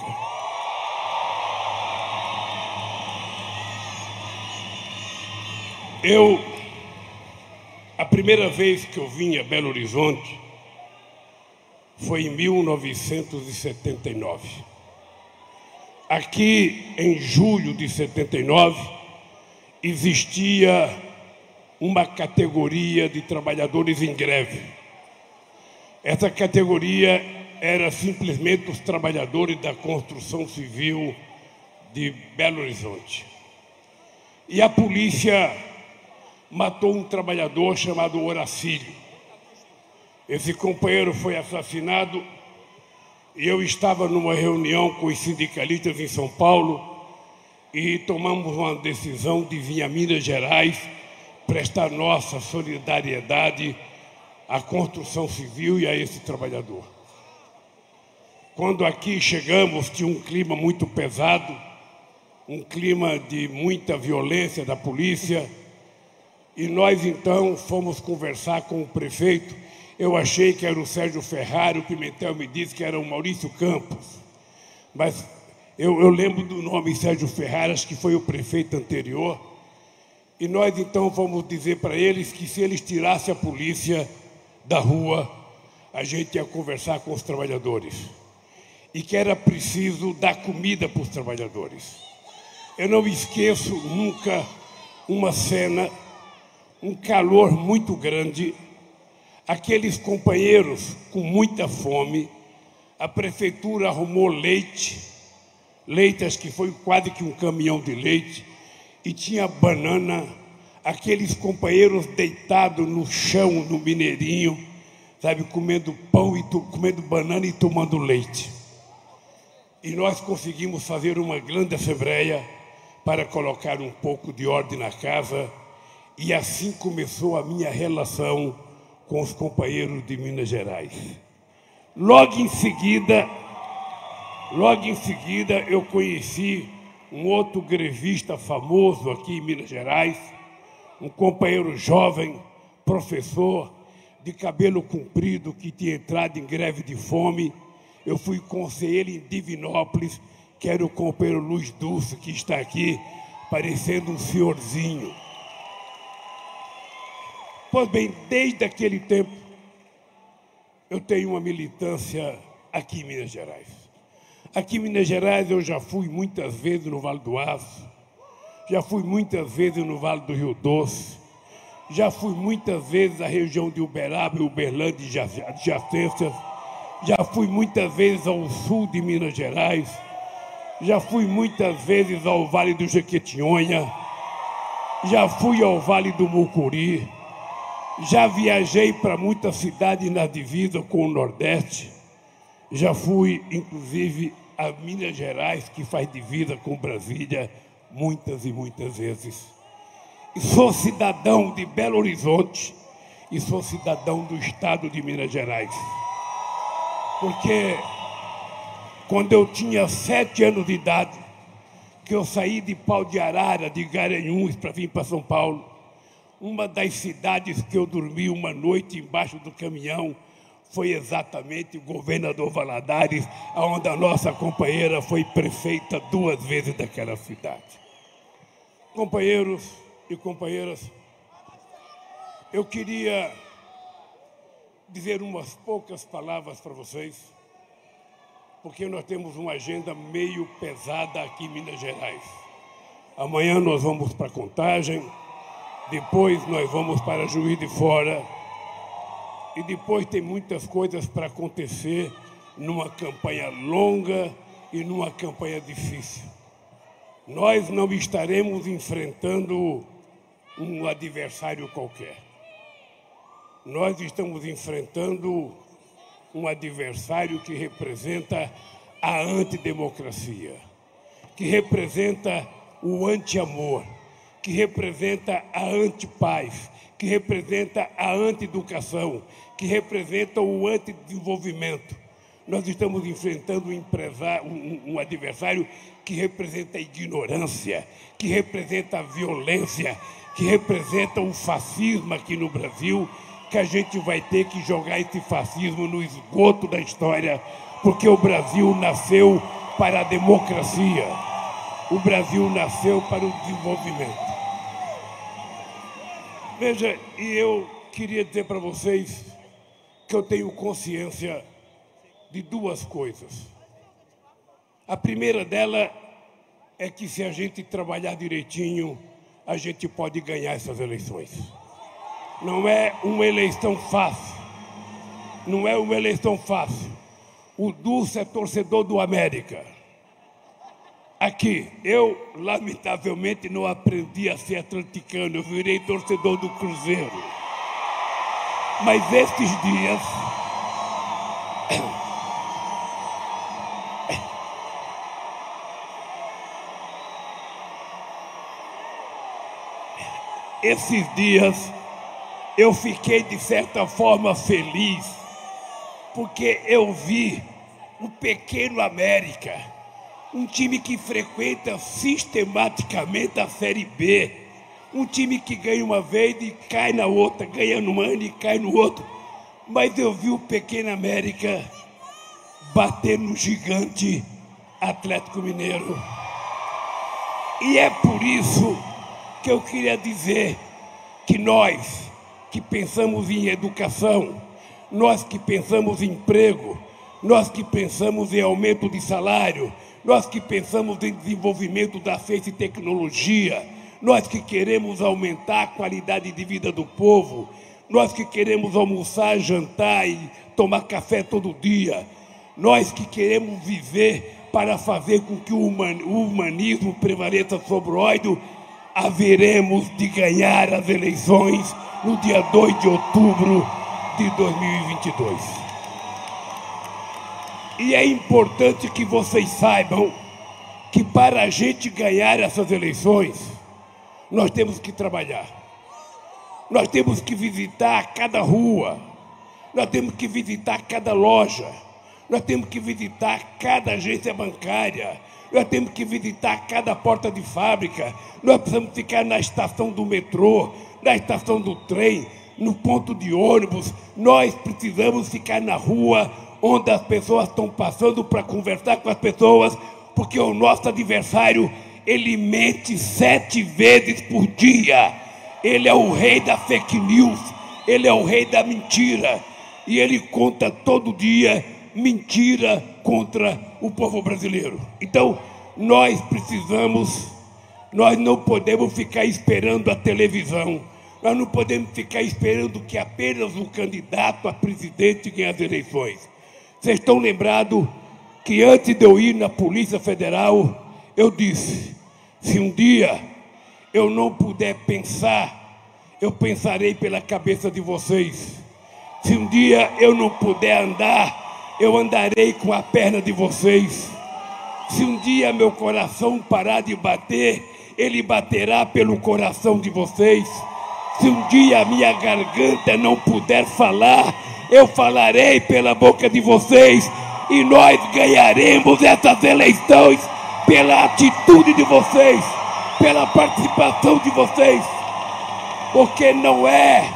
Eu, a primeira vez que eu vim a Belo Horizonte foi em mil novecentos e setenta e nove. Aqui, em julho de setenta e nove, existia uma categoria de trabalhadores em greve. Essa categoria era simplesmente os trabalhadores da construção civil de Belo Horizonte. E a polícia matou um trabalhador chamado Horacílio. Esse companheiro foi assassinado e eu estava numa reunião com os sindicalistas em São Paulo e tomamos uma decisão de vir a Minas Gerais prestar nossa solidariedade à construção civil e a esse trabalhador. Quando aqui chegamos, tinha um clima muito pesado, um clima de muita violência da polícia, e nós então fomos conversar com o prefeito. Eu achei que era o Sérgio Ferrari, o Pimentel me disse que era o Maurício Campos, mas eu, eu lembro do nome Sérgio Ferrari, acho que foi o prefeito anterior. E nós então vamos dizer para eles que se eles tirassem a polícia da rua, a gente ia conversar com os trabalhadores. E que era preciso dar comida para os trabalhadores. Eu não esqueço nunca uma cena, um calor muito grande, aqueles companheiros com muita fome, a prefeitura arrumou leite, leite acho que foi quase que um caminhão de leite, e tinha banana, aqueles companheiros deitados no chão, no Mineirinho, sabe, comendo pão, e comendo banana e tomando leite. E nós conseguimos fazer uma grande assembleia para colocar um pouco de ordem na casa, e assim começou a minha relação com os companheiros de Minas Gerais. Logo em seguida, logo em seguida eu conheci um outro grevista famoso aqui em Minas Gerais, um companheiro jovem, professor, de cabelo comprido, que tinha entrado em greve de fome. Eu fui conselheiro em Divinópolis, que era o companheiro Luiz Dulce, que está aqui, parecendo um senhorzinho. Pois bem, desde aquele tempo, eu tenho uma militância aqui em Minas Gerais. Aqui em Minas Gerais eu já fui muitas vezes no Vale do Aço, já fui muitas vezes no Vale do Rio Doce, já fui muitas vezes à região de Uberaba, Uberlândia e adjacências, já fui muitas vezes ao sul de Minas Gerais, já fui muitas vezes ao Vale do Jequitinhonha, já fui ao Vale do Mucuri, já viajei para muitas cidades na divisa com o Nordeste, já fui, inclusive, a Minas Gerais, que faz divisa com Brasília, muitas e muitas vezes. E sou cidadão de Belo Horizonte e sou cidadão do estado de Minas Gerais. Porque quando eu tinha sete anos de idade, que eu saí de Pau de Arara, de Garanhuns, para vir para São Paulo, uma das cidades que eu dormi uma noite embaixo do caminhão foi exatamente o Governador Valadares, onde a nossa companheira foi prefeita duas vezes daquela cidade. Companheiros e companheiras, eu queria dizer umas poucas palavras para vocês, porque nós temos uma agenda meio pesada aqui em Minas Gerais. Amanhã nós vamos para Contagem, depois nós vamos para Juiz de Fora, e depois tem muitas coisas para acontecer numa campanha longa e numa campanha difícil. Nós não estaremos enfrentando um adversário qualquer. Nós estamos enfrentando um adversário que representa a antidemocracia, que representa o anti-amor, que representa a antipaz, que representa a anti-educação, que representa o antidesenvolvimento. Nós estamos enfrentando um, empresário, um, um adversário que representa a ignorância, que representa a violência, que representa o fascismo aqui no Brasil, que a gente vai ter que jogar esse fascismo no esgoto da história, porque o Brasil nasceu para a democracia, o Brasil nasceu para o desenvolvimento. Veja, e eu queria dizer para vocês que eu tenho consciência de duas coisas. A primeira dela é que se a gente trabalhar direitinho, a gente pode ganhar essas eleições. Não é uma eleição fácil. Não é uma eleição fácil. O Dulce é torcedor do América. Aqui, eu, lamentavelmente, não aprendi a ser atleticano. Eu virei torcedor do Cruzeiro. Mas estes dias... Esses dias eu fiquei, de certa forma, feliz, porque eu vi o pequeno América, um time que frequenta sistematicamente a Série B, um time que ganha uma vez e cai na outra, ganha num ano e cai no outro. Mas eu vi o pequeno América bater no gigante Atlético Mineiro. E é por isso que eu queria dizer que nós que pensamos em educação, nós que pensamos em emprego, nós que pensamos em aumento de salário, nós que pensamos em desenvolvimento da ciência e tecnologia, nós que queremos aumentar a qualidade de vida do povo, nós que queremos almoçar, jantar e tomar café todo dia, nós que queremos viver para fazer com que o humanismo prevaleça sobre o ódio, haveremos de ganhar as eleições no dia dois de outubro de dois mil e vinte e dois. E é importante que vocês saibam que para a gente ganhar essas eleições, nós temos que trabalhar. Nós temos que visitar cada rua, nós temos que visitar cada loja, nós temos que visitar cada agência bancária, nós temos que visitar cada porta de fábrica, nós precisamos ficar na estação do metrô, na estação do trem, no ponto de ônibus, nós precisamos ficar na rua, onde as pessoas estão passando para conversar com as pessoas, porque o nosso adversário, ele mente sete vezes por dia. Ele é o rei da fake news, ele é o rei da mentira, e ele conta todo dia mentira contra o povo brasileiro. Então, nós precisamos, nós não podemos ficar esperando a televisão, nós não podemos ficar esperando que apenas o candidato a presidente ganhe as eleições. Vocês estão lembrados que antes de eu ir na Polícia Federal, eu disse, se um dia eu não puder pensar, eu pensarei pela cabeça de vocês. Se um dia eu não puder andar, eu andarei com a perna de vocês. Se um dia meu coração parar de bater, ele baterá pelo coração de vocês. Se um dia a minha garganta não puder falar, eu falarei pela boca de vocês. E nós ganharemos essas eleições pela atitude de vocês, pela participação de vocês. Porque não é,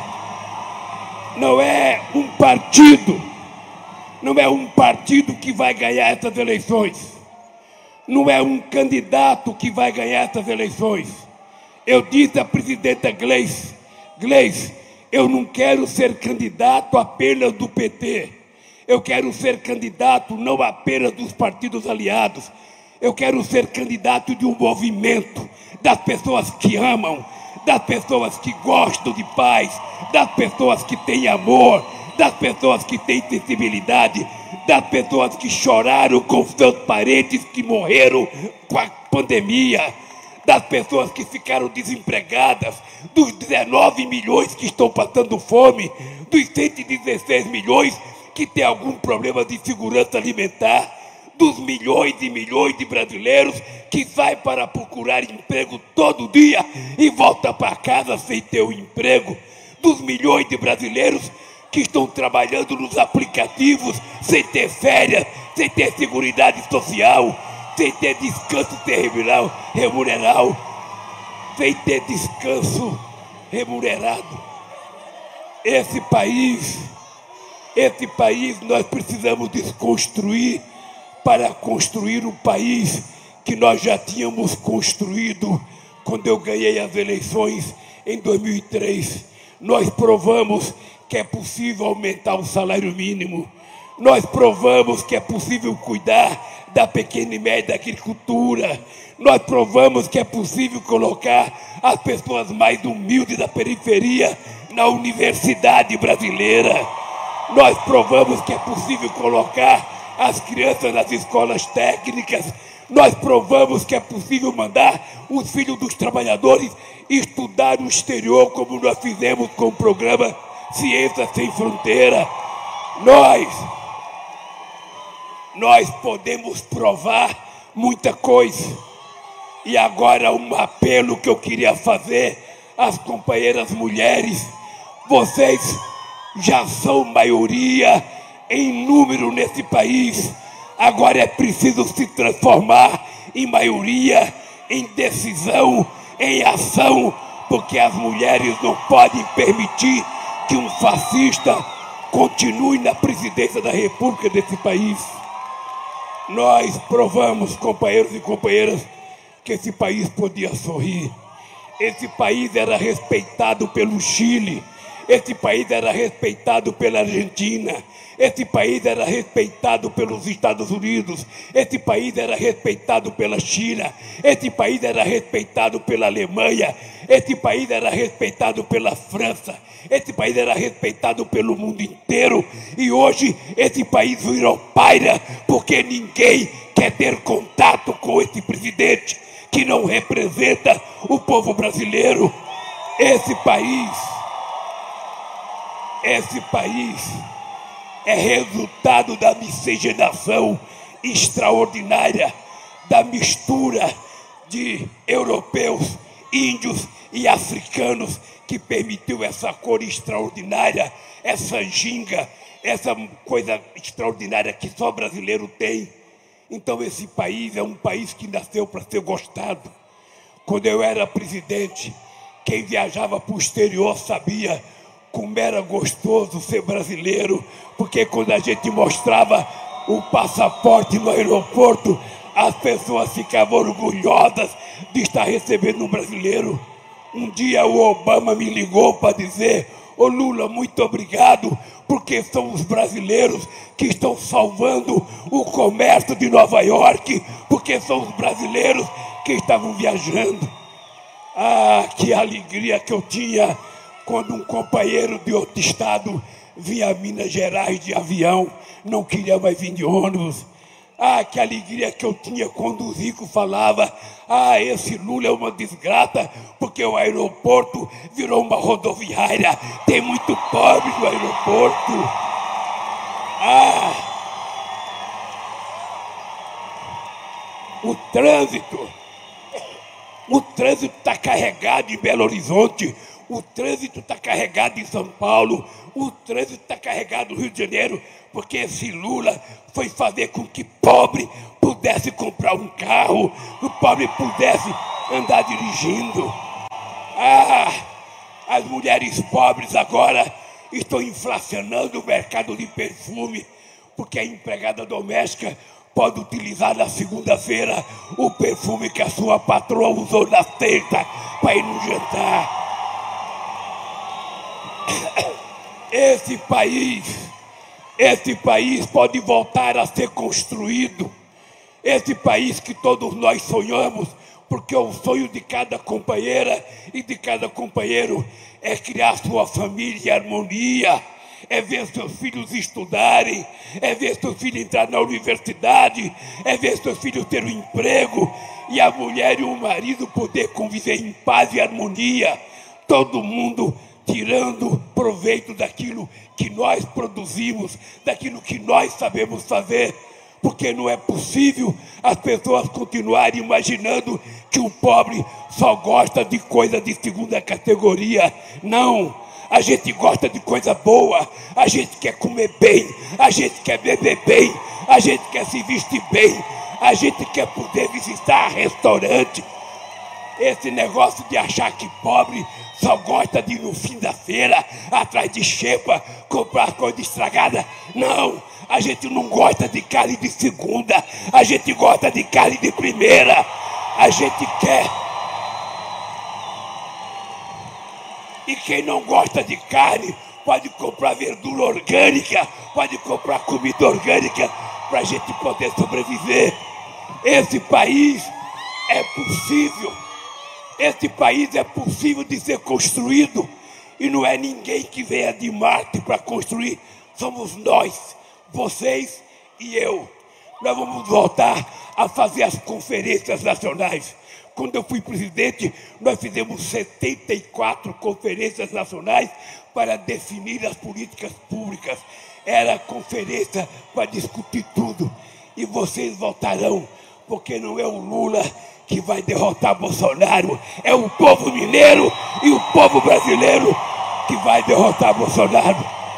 não é um partido, não é um partido que vai ganhar essas eleições. Não é um candidato que vai ganhar essas eleições. Eu disse à presidenta Gleice, Gleice, eu não quero ser candidato apenas do P T. Eu quero ser candidato não apenas dos partidos aliados. Eu quero ser candidato de um movimento, das pessoas que amam, das pessoas que gostam de paz, das pessoas que têm amor, das pessoas que têm sensibilidade, das pessoas que choraram com seus parentes que morreram com a pandemia, das pessoas que ficaram desempregadas, dos dezenove milhões que estão passando fome, dos cento e dezesseis milhões que têm algum problema de segurança alimentar, dos milhões e milhões de brasileiros que saem para procurar emprego todo dia e voltam para casa sem ter um emprego, dos milhões de brasileiros que estão trabalhando nos aplicativos sem ter férias, sem ter seguridade social, sem ter descanso remunerado, remunerado, sem ter descanso remunerado. Esse país, esse país nós precisamos desconstruir para construir um país que nós já tínhamos construído quando eu ganhei as eleições em dois mil e três. Nós provamos que é possível aumentar o salário mínimo. Nós provamos que é possível cuidar da pequena e média agricultura. Nós provamos que é possível colocar as pessoas mais humildes da periferia na universidade brasileira. Nós provamos que é possível colocar as crianças nas escolas técnicas. Nós provamos que é possível mandar os filhos dos trabalhadores estudar no exterior, como nós fizemos com o programa Ciência Sem Fronteira. Nós, nós podemos provar muita coisa. E agora um apelo que eu queria fazer às companheiras mulheres. Vocês já são maioria em número nesse país. Agora é preciso se transformar em maioria, em decisão, em ação, porque as mulheres não podem permitir que um fascista continue na presidência da República desse país. Nós provamos, companheiros e companheiras, que esse país podia sorrir. Esse país era respeitado pelo Chile. Esse país era respeitado pela Argentina. Esse país era respeitado pelos Estados Unidos. Esse país era respeitado pela China. Esse país era respeitado pela Alemanha. Esse país era respeitado pela França. Esse país era respeitado pelo mundo inteiro. E hoje esse país virou paira porque ninguém quer ter contato com esse presidente que não representa o povo brasileiro. Esse país, esse país é resultado da miscigenação extraordinária, da mistura de europeus, índios e africanos que permitiu essa cor extraordinária, essa ginga, essa coisa extraordinária que só brasileiro tem. Então esse país é um país que nasceu para ser gostado. Quando eu era presidente, quem viajava para o exterior sabia como era gostoso ser brasileiro, porque quando a gente mostrava o passaporte no aeroporto, as pessoas ficavam orgulhosas de estar recebendo um brasileiro. Um dia o Obama me ligou para dizer: ô Lula, muito obrigado, porque são os brasileiros que estão salvando o comércio de Nova York, porque são os brasileiros que estavam viajando. Ah, que alegria que eu tinha quando um companheiro de outro estado vinha a Minas Gerais de avião, não queria mais vir de ônibus. Ah, que alegria que eu tinha quando o Zico falava: ah, esse Lula é uma desgraça, porque o aeroporto virou uma rodoviária, tem muito pobre no aeroporto. Ah, o trânsito, o trânsito está carregado em Belo Horizonte, o trânsito está carregado em São Paulo, o trânsito está carregado no Rio de Janeiro, porque esse Lula foi fazer com que pobre pudesse comprar um carro, o pobre pudesse andar dirigindo. Ah, as mulheres pobres agora estão inflacionando o mercado de perfume, porque a empregada doméstica pode utilizar na segunda-feira o perfume que a sua patroa usou na sexta para ir no jantar. Esse país, esse país pode voltar a ser construído. Esse país que todos nós sonhamos, porque o sonho de cada companheira e de cada companheiro é criar sua família em harmonia, é ver seus filhos estudarem, é ver seus filhos entrar na universidade, é ver seus filhos ter um emprego e a mulher e o marido poder conviver em paz e harmonia, todo mundo tirando proveito daquilo que nós produzimos, daquilo que nós sabemos fazer, porque não é possível as pessoas continuarem imaginando que o pobre só gosta de coisa de segunda categoria. Não, a gente gosta de coisa boa, a gente quer comer bem, a gente quer beber bem, a gente quer se vestir bem, a gente quer poder visitar restaurante. Esse negócio de achar que pobre só gosta de ir no fim da feira, atrás de xepa, comprar coisa estragada. Não, a gente não gosta de carne de segunda, a gente gosta de carne de primeira. A gente quer. E quem não gosta de carne pode comprar verdura orgânica, pode comprar comida orgânica para a gente poder sobreviver. Esse país é possível. Esse país é possível de ser construído e não é ninguém que venha de Marte para construir, somos nós, vocês e eu. Nós vamos voltar a fazer as conferências nacionais. Quando eu fui presidente, nós fizemos setenta e quatro conferências nacionais para definir as políticas públicas. Era conferência para discutir tudo. E vocês voltarão, porque não é o Lula que vai derrotar Bolsonaro, é o povo mineiro e o povo brasileiro que vai derrotar Bolsonaro.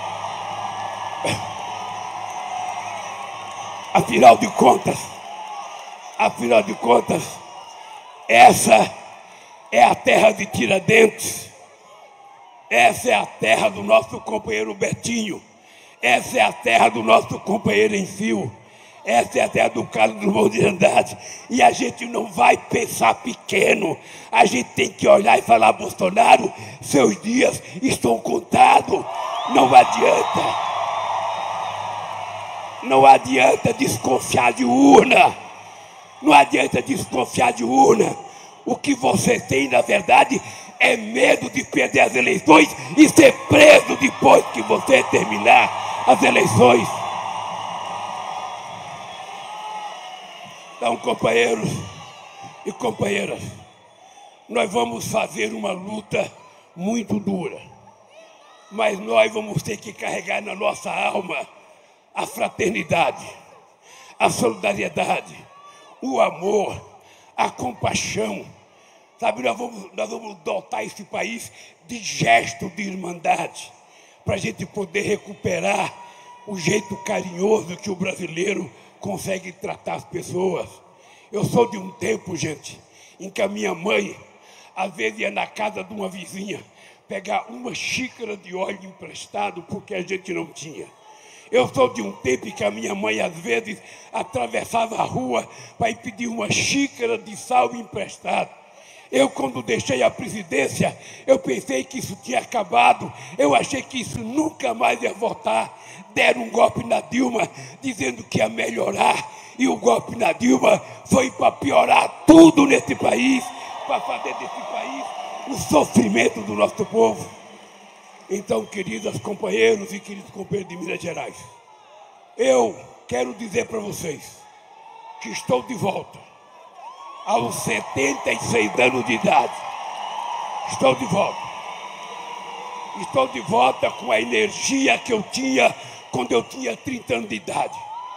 Afinal de contas, afinal de contas, essa é a terra de Tiradentes, essa é a terra do nosso companheiro Betinho, essa é a terra do nosso companheiro Enfio, essa é a terra do Carlos Drummond de Andrade. E a gente não vai pensar pequeno. A gente tem que olhar e falar: Bolsonaro, seus dias estão contados. Não adianta. Não adianta desconfiar de urna. Não adianta desconfiar de urna. O que você tem, na verdade, é medo de perder as eleições e ser preso depois que você terminar as eleições. Então, companheiros e companheiras, nós vamos fazer uma luta muito dura, mas nós vamos ter que carregar na nossa alma a fraternidade, a solidariedade, o amor, a compaixão. Sabe, nós vamos, nós vamos dotar esse país de gesto de irmandade, para a gente poder recuperar o jeito carinhoso que o brasileiro consegue tratar as pessoas. Eu sou de um tempo, gente, em que a minha mãe, às vezes, ia na casa de uma vizinha pegar uma xícara de óleo emprestado porque a gente não tinha. Eu sou de um tempo em que a minha mãe, às vezes, atravessava a rua para ir pedir uma xícara de sal emprestado. Eu, quando deixei a presidência, eu pensei que isso tinha acabado. Eu achei que isso nunca mais ia voltar. Deram um golpe na Dilma, dizendo que ia melhorar. E o golpe na Dilma foi para piorar tudo nesse país, para fazer desse país o sofrimento do nosso povo. Então, queridas companheiros e queridos companheiros de Minas Gerais, eu quero dizer para vocês que estou de volta aos setenta e seis anos de idade. Estou de volta. Estou de volta com a energia que eu tinha quando eu tinha trinta anos de idade.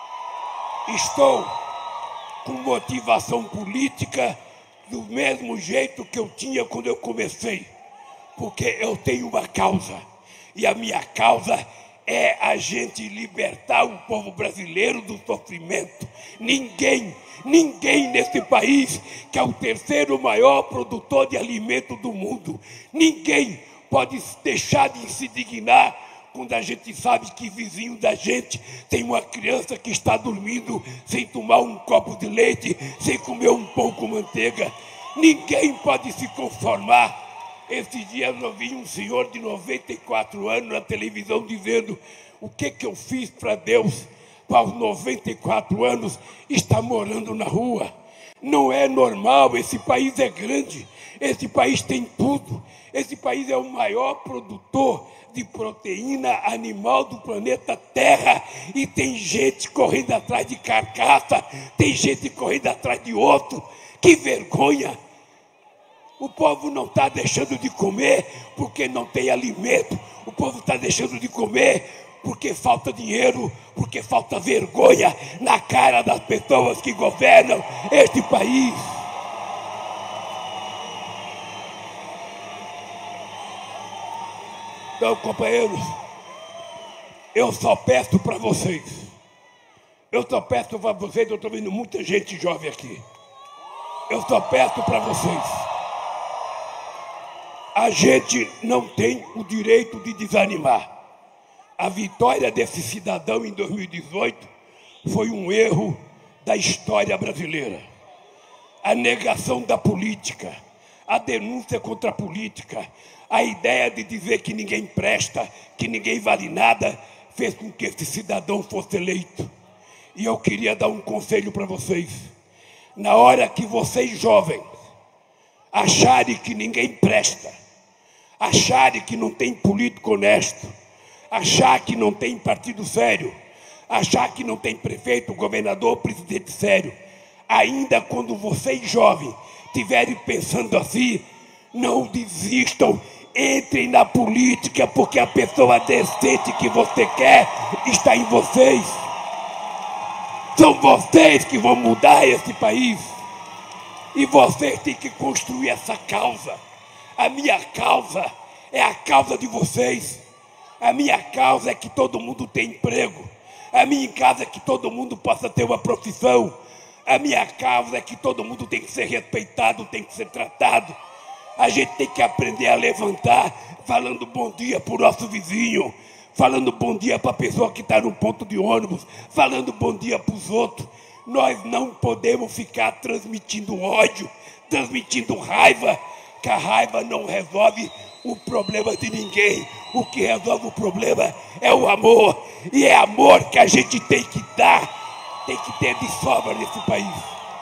Estou com motivação política do mesmo jeito que eu tinha quando eu comecei. Porque eu tenho uma causa. E a minha causa é a gente libertar o povo brasileiro do sofrimento. Ninguém, ninguém nesse país, que é o terceiro maior produtor de alimento do mundo, ninguém pode deixar de se dignar quando a gente sabe que vizinho da gente tem uma criança que está dormindo sem tomar um copo de leite, sem comer um pão com manteiga. Ninguém pode se conformar. Esses dias eu vi um senhor de noventa e quatro anos na televisão dizendo: o que que eu fiz para Deus para aos noventa e quatro anos estar morando na rua? Não é normal, esse país é grande, esse país tem tudo, esse país é o maior produtor de proteína animal do planeta Terra, e tem gente correndo atrás de carcaça, tem gente correndo atrás de outro. Que vergonha! O povo não está deixando de comer porque não tem alimento. O povo está deixando de comer porque falta dinheiro, porque falta vergonha na cara das pessoas que governam este país. Então, companheiros, eu só peço para vocês, eu só peço para vocês, eu estou vendo muita gente jovem aqui, eu só peço para vocês, a gente não tem o direito de desanimar. A vitória desse cidadão em dois mil e dezoito foi um erro da história brasileira. A negação da política, a denúncia contra a política, a ideia de dizer que ninguém presta, que ninguém vale nada, fez com que esse cidadão fosse eleito. E eu queria dar um conselho para vocês. Na hora que vocês jovens acharem que ninguém presta, acharem que não tem político honesto, achar que não tem partido sério, achar que não tem prefeito, governador, presidente sério, ainda quando vocês jovens estiverem pensando assim, não desistam, entrem na política, porque a pessoa decente que você quer está em vocês. São vocês que vão mudar esse país. E vocês têm que construir essa causa. A minha causa é a causa de vocês. A minha causa é que todo mundo tenha emprego. A minha causa é que todo mundo possa ter uma profissão. A minha causa é que todo mundo tem que ser respeitado, tem que ser tratado. A gente tem que aprender a levantar falando bom dia para o nosso vizinho, falando bom dia para a pessoa que está no ponto de ônibus, falando bom dia para os outros. Nós não podemos ficar transmitindo ódio, transmitindo raiva, que a raiva não resolve o problema de ninguém. O que resolve o problema é o amor, e é amor que a gente tem que dar, tem que ter de sobra nesse país.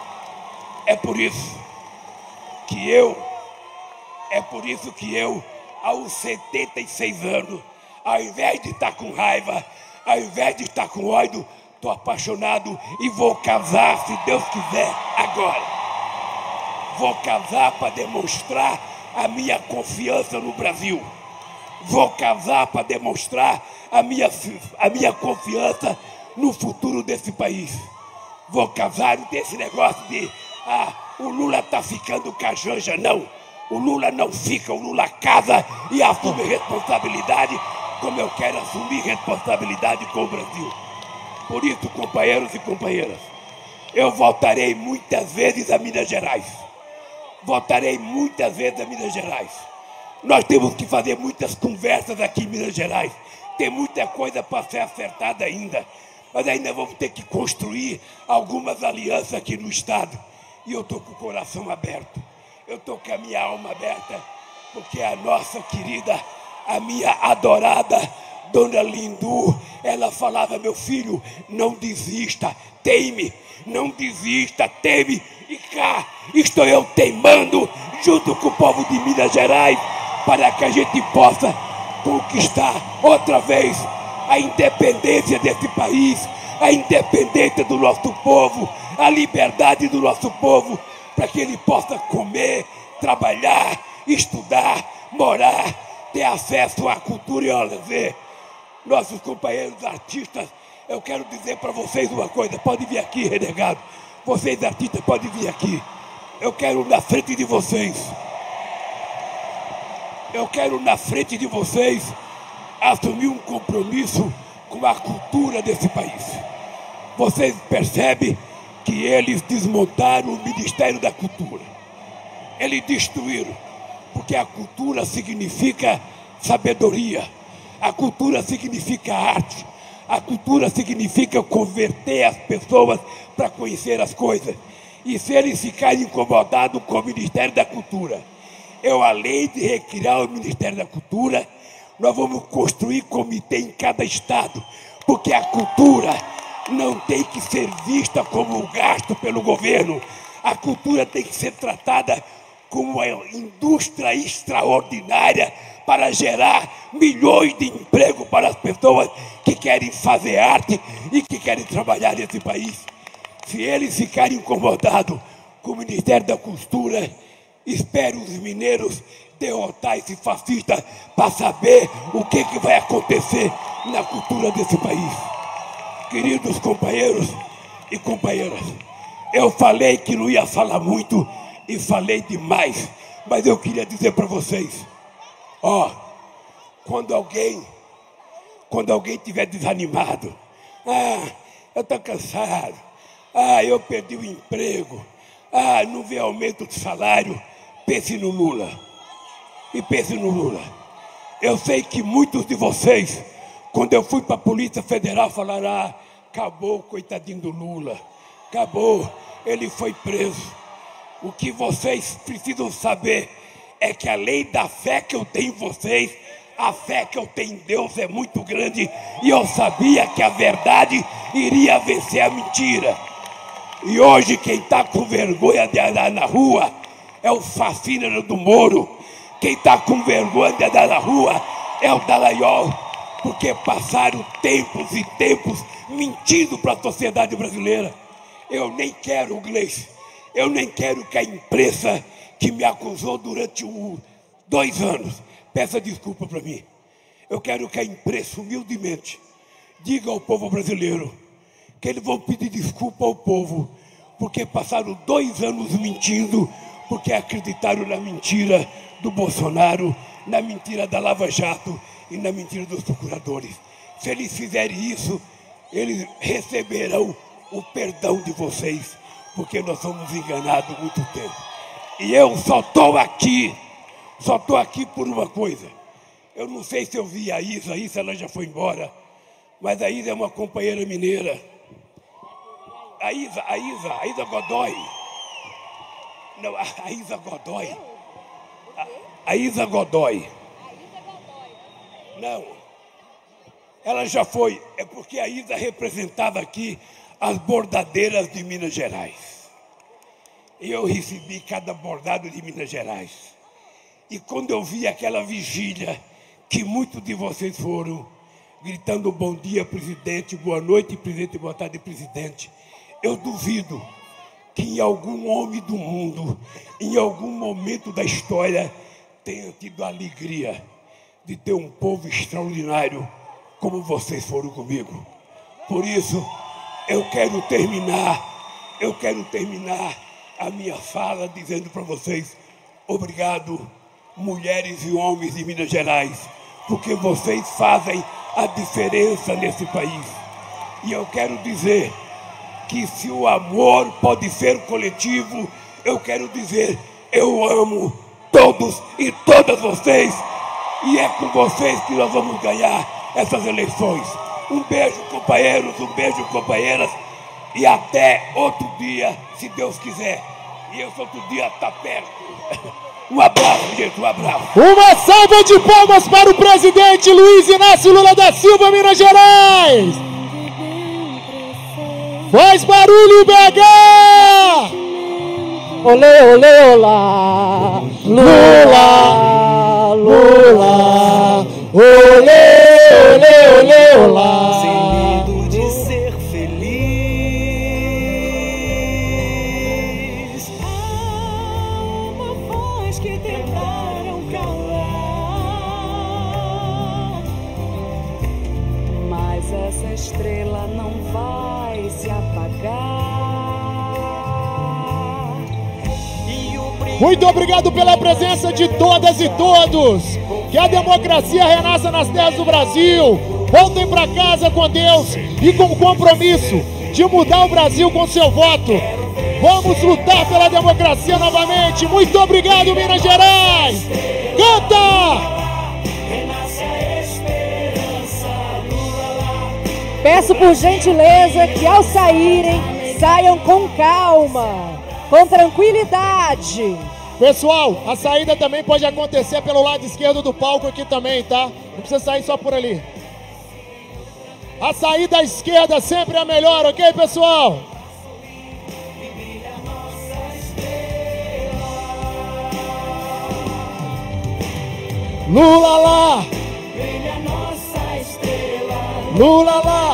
É por isso que eu, é por isso que eu, aos setenta e seis anos, ao invés de estar com raiva, ao invés de estar com ódio, estou apaixonado e vou casar, se Deus quiser, agora. Vou casar para demonstrar a minha confiança no Brasil. Vou casar para demonstrar a minha, a minha confiança no futuro desse país. Vou casar e ter esse negócio de, ah, o Lula está ficando com a Janja. Não, o Lula não fica, o Lula casa e assume responsabilidade, como eu quero assumir responsabilidade com o Brasil. Por isso, companheiros e companheiras, eu voltarei muitas vezes a Minas Gerais. Voltarei muitas vezes a Minas Gerais. Nós temos que fazer muitas conversas aqui em Minas Gerais. Tem muita coisa para ser acertada ainda. Mas ainda vamos ter que construir algumas alianças aqui no Estado. E eu estou com o coração aberto. Eu estou com a minha alma aberta. Porque a nossa querida, a minha adorada Dona Lindu, ela falava: meu filho, não desista, teime, não desista, teme. E cá estou eu teimando junto com o povo de Minas Gerais para que a gente possa conquistar outra vez a independência desse país, a independência do nosso povo, a liberdade do nosso povo, para que ele possa comer, trabalhar, estudar, morar, ter acesso à cultura e ao lazer. Nossos companheiros artistas, eu quero dizer para vocês uma coisa. Pode vir aqui, renegado. Vocês artistas podem vir aqui. Eu quero na frente de vocês. Eu quero na frente de vocês assumir um compromisso com a cultura desse país. Vocês percebem que eles desmontaram o Ministério da Cultura. Eles destruíram, porque a cultura significa sabedoria, a cultura significa arte, a cultura significa converter as pessoas para conhecer as coisas. E se eles ficarem incomodados com o Ministério da Cultura, eu, além de recriar o Ministério da Cultura, nós vamos construir comitê em cada estado, porque a cultura não tem que ser vista como um gasto pelo governo. A cultura tem que ser tratada como uma indústria extraordinária para gerar milhões de empregos para as pessoas que querem fazer arte e que querem trabalhar nesse país. Se eles ficarem incomodados com o Ministério da Cultura, espero os mineiros derrotar esse fascista para saber o que, que vai acontecer na cultura desse país. Queridos companheiros e companheiras, eu falei que não ia falar muito e falei demais, mas eu queria dizer para vocês, ó, quando alguém, quando alguém estiver desanimado, ah, eu estou cansado, ah, eu perdi o emprego, ah, não vê aumento de salário, pense no Lula, e pense no Lula. Eu sei que muitos de vocês, quando eu fui para a Polícia Federal, falaram: ah, acabou o coitadinho do Lula, acabou, ele foi preso. O que vocês precisam saber é que, além da fé que eu tenho em vocês, a fé que eu tenho em Deus é muito grande, e eu sabia que a verdade iria vencer a mentira. E hoje quem está com vergonha de andar na rua é o fascínio do Moro. Quem está com vergonha de andar na rua é o Dallagnol, porque passaram tempos e tempos mentindo para a sociedade brasileira. Eu nem quero, Gleice, eu nem quero que a imprensa que me acusou durante um, dois anos peça desculpa para mim. Eu quero que a imprensa, humildemente, diga ao povo brasileiro que eles vão pedir desculpa ao povo, porque passaram dois anos mentindo, porque acreditaram na mentira do Bolsonaro, na mentira da Lava Jato e na mentira dos procuradores. Se eles fizerem isso, eles receberão o perdão de vocês, porque nós somos enganados há muito tempo. E eu só estou aqui, só estou aqui por uma coisa. Eu não sei se eu vi a Isa, a Isa ela já foi embora, mas a Isa é uma companheira mineira. A Isa, a Isa, a Isa Godoy. Não, a, a Isa Godoy. A, a Isa Godoy. Não. Ela já foi, é porque a Isa representava aqui as bordadeiras de Minas Gerais. E eu recebi cada bordado de Minas Gerais. E quando eu vi aquela vigília, que muitos de vocês foram, gritando bom dia, presidente, boa noite, presidente, boa tarde, presidente, eu duvido que em algum homem do mundo, em algum momento da história, tenha tido a alegria de ter um povo extraordinário como vocês foram comigo. Por isso, eu quero terminar, eu quero terminar a minha fala dizendo para vocês: obrigado, mulheres e homens de Minas Gerais, porque vocês fazem a diferença nesse país. E eu quero dizer que se o amor pode ser coletivo, eu quero dizer, eu amo todos e todas vocês, e é com vocês que nós vamos ganhar essas eleições. Um beijo, companheiros, um beijo, companheiras, e até outro dia, se Deus quiser. E esse outro dia está perto. Um abraço, gente, um abraço. Uma salva de palmas para o presidente Luiz Inácio Lula da Silva, Minas Gerais. Faz barulho, B H! Olê, olê, olá! Lula, Lula, olê, olê, olê, olá! Sem medo de ser feliz. Há uma voz que tentaram calar, mas essa estrela não vai se apagar. Muito obrigado pela presença de todas e todos. Que a democracia renasça nas terras do Brasil. Voltem para casa com Deus e com o compromisso de mudar o Brasil com seu voto. Vamos lutar pela democracia novamente. Muito obrigado, Minas Gerais. Canta! Peço por gentileza que ao saírem, saiam com calma, com tranquilidade. Pessoal, a saída também pode acontecer pelo lado esquerdo do palco aqui também, tá? Não precisa sair só por ali. A saída à esquerda sempre é a melhor, ok, pessoal? Lula lá! Lula lá!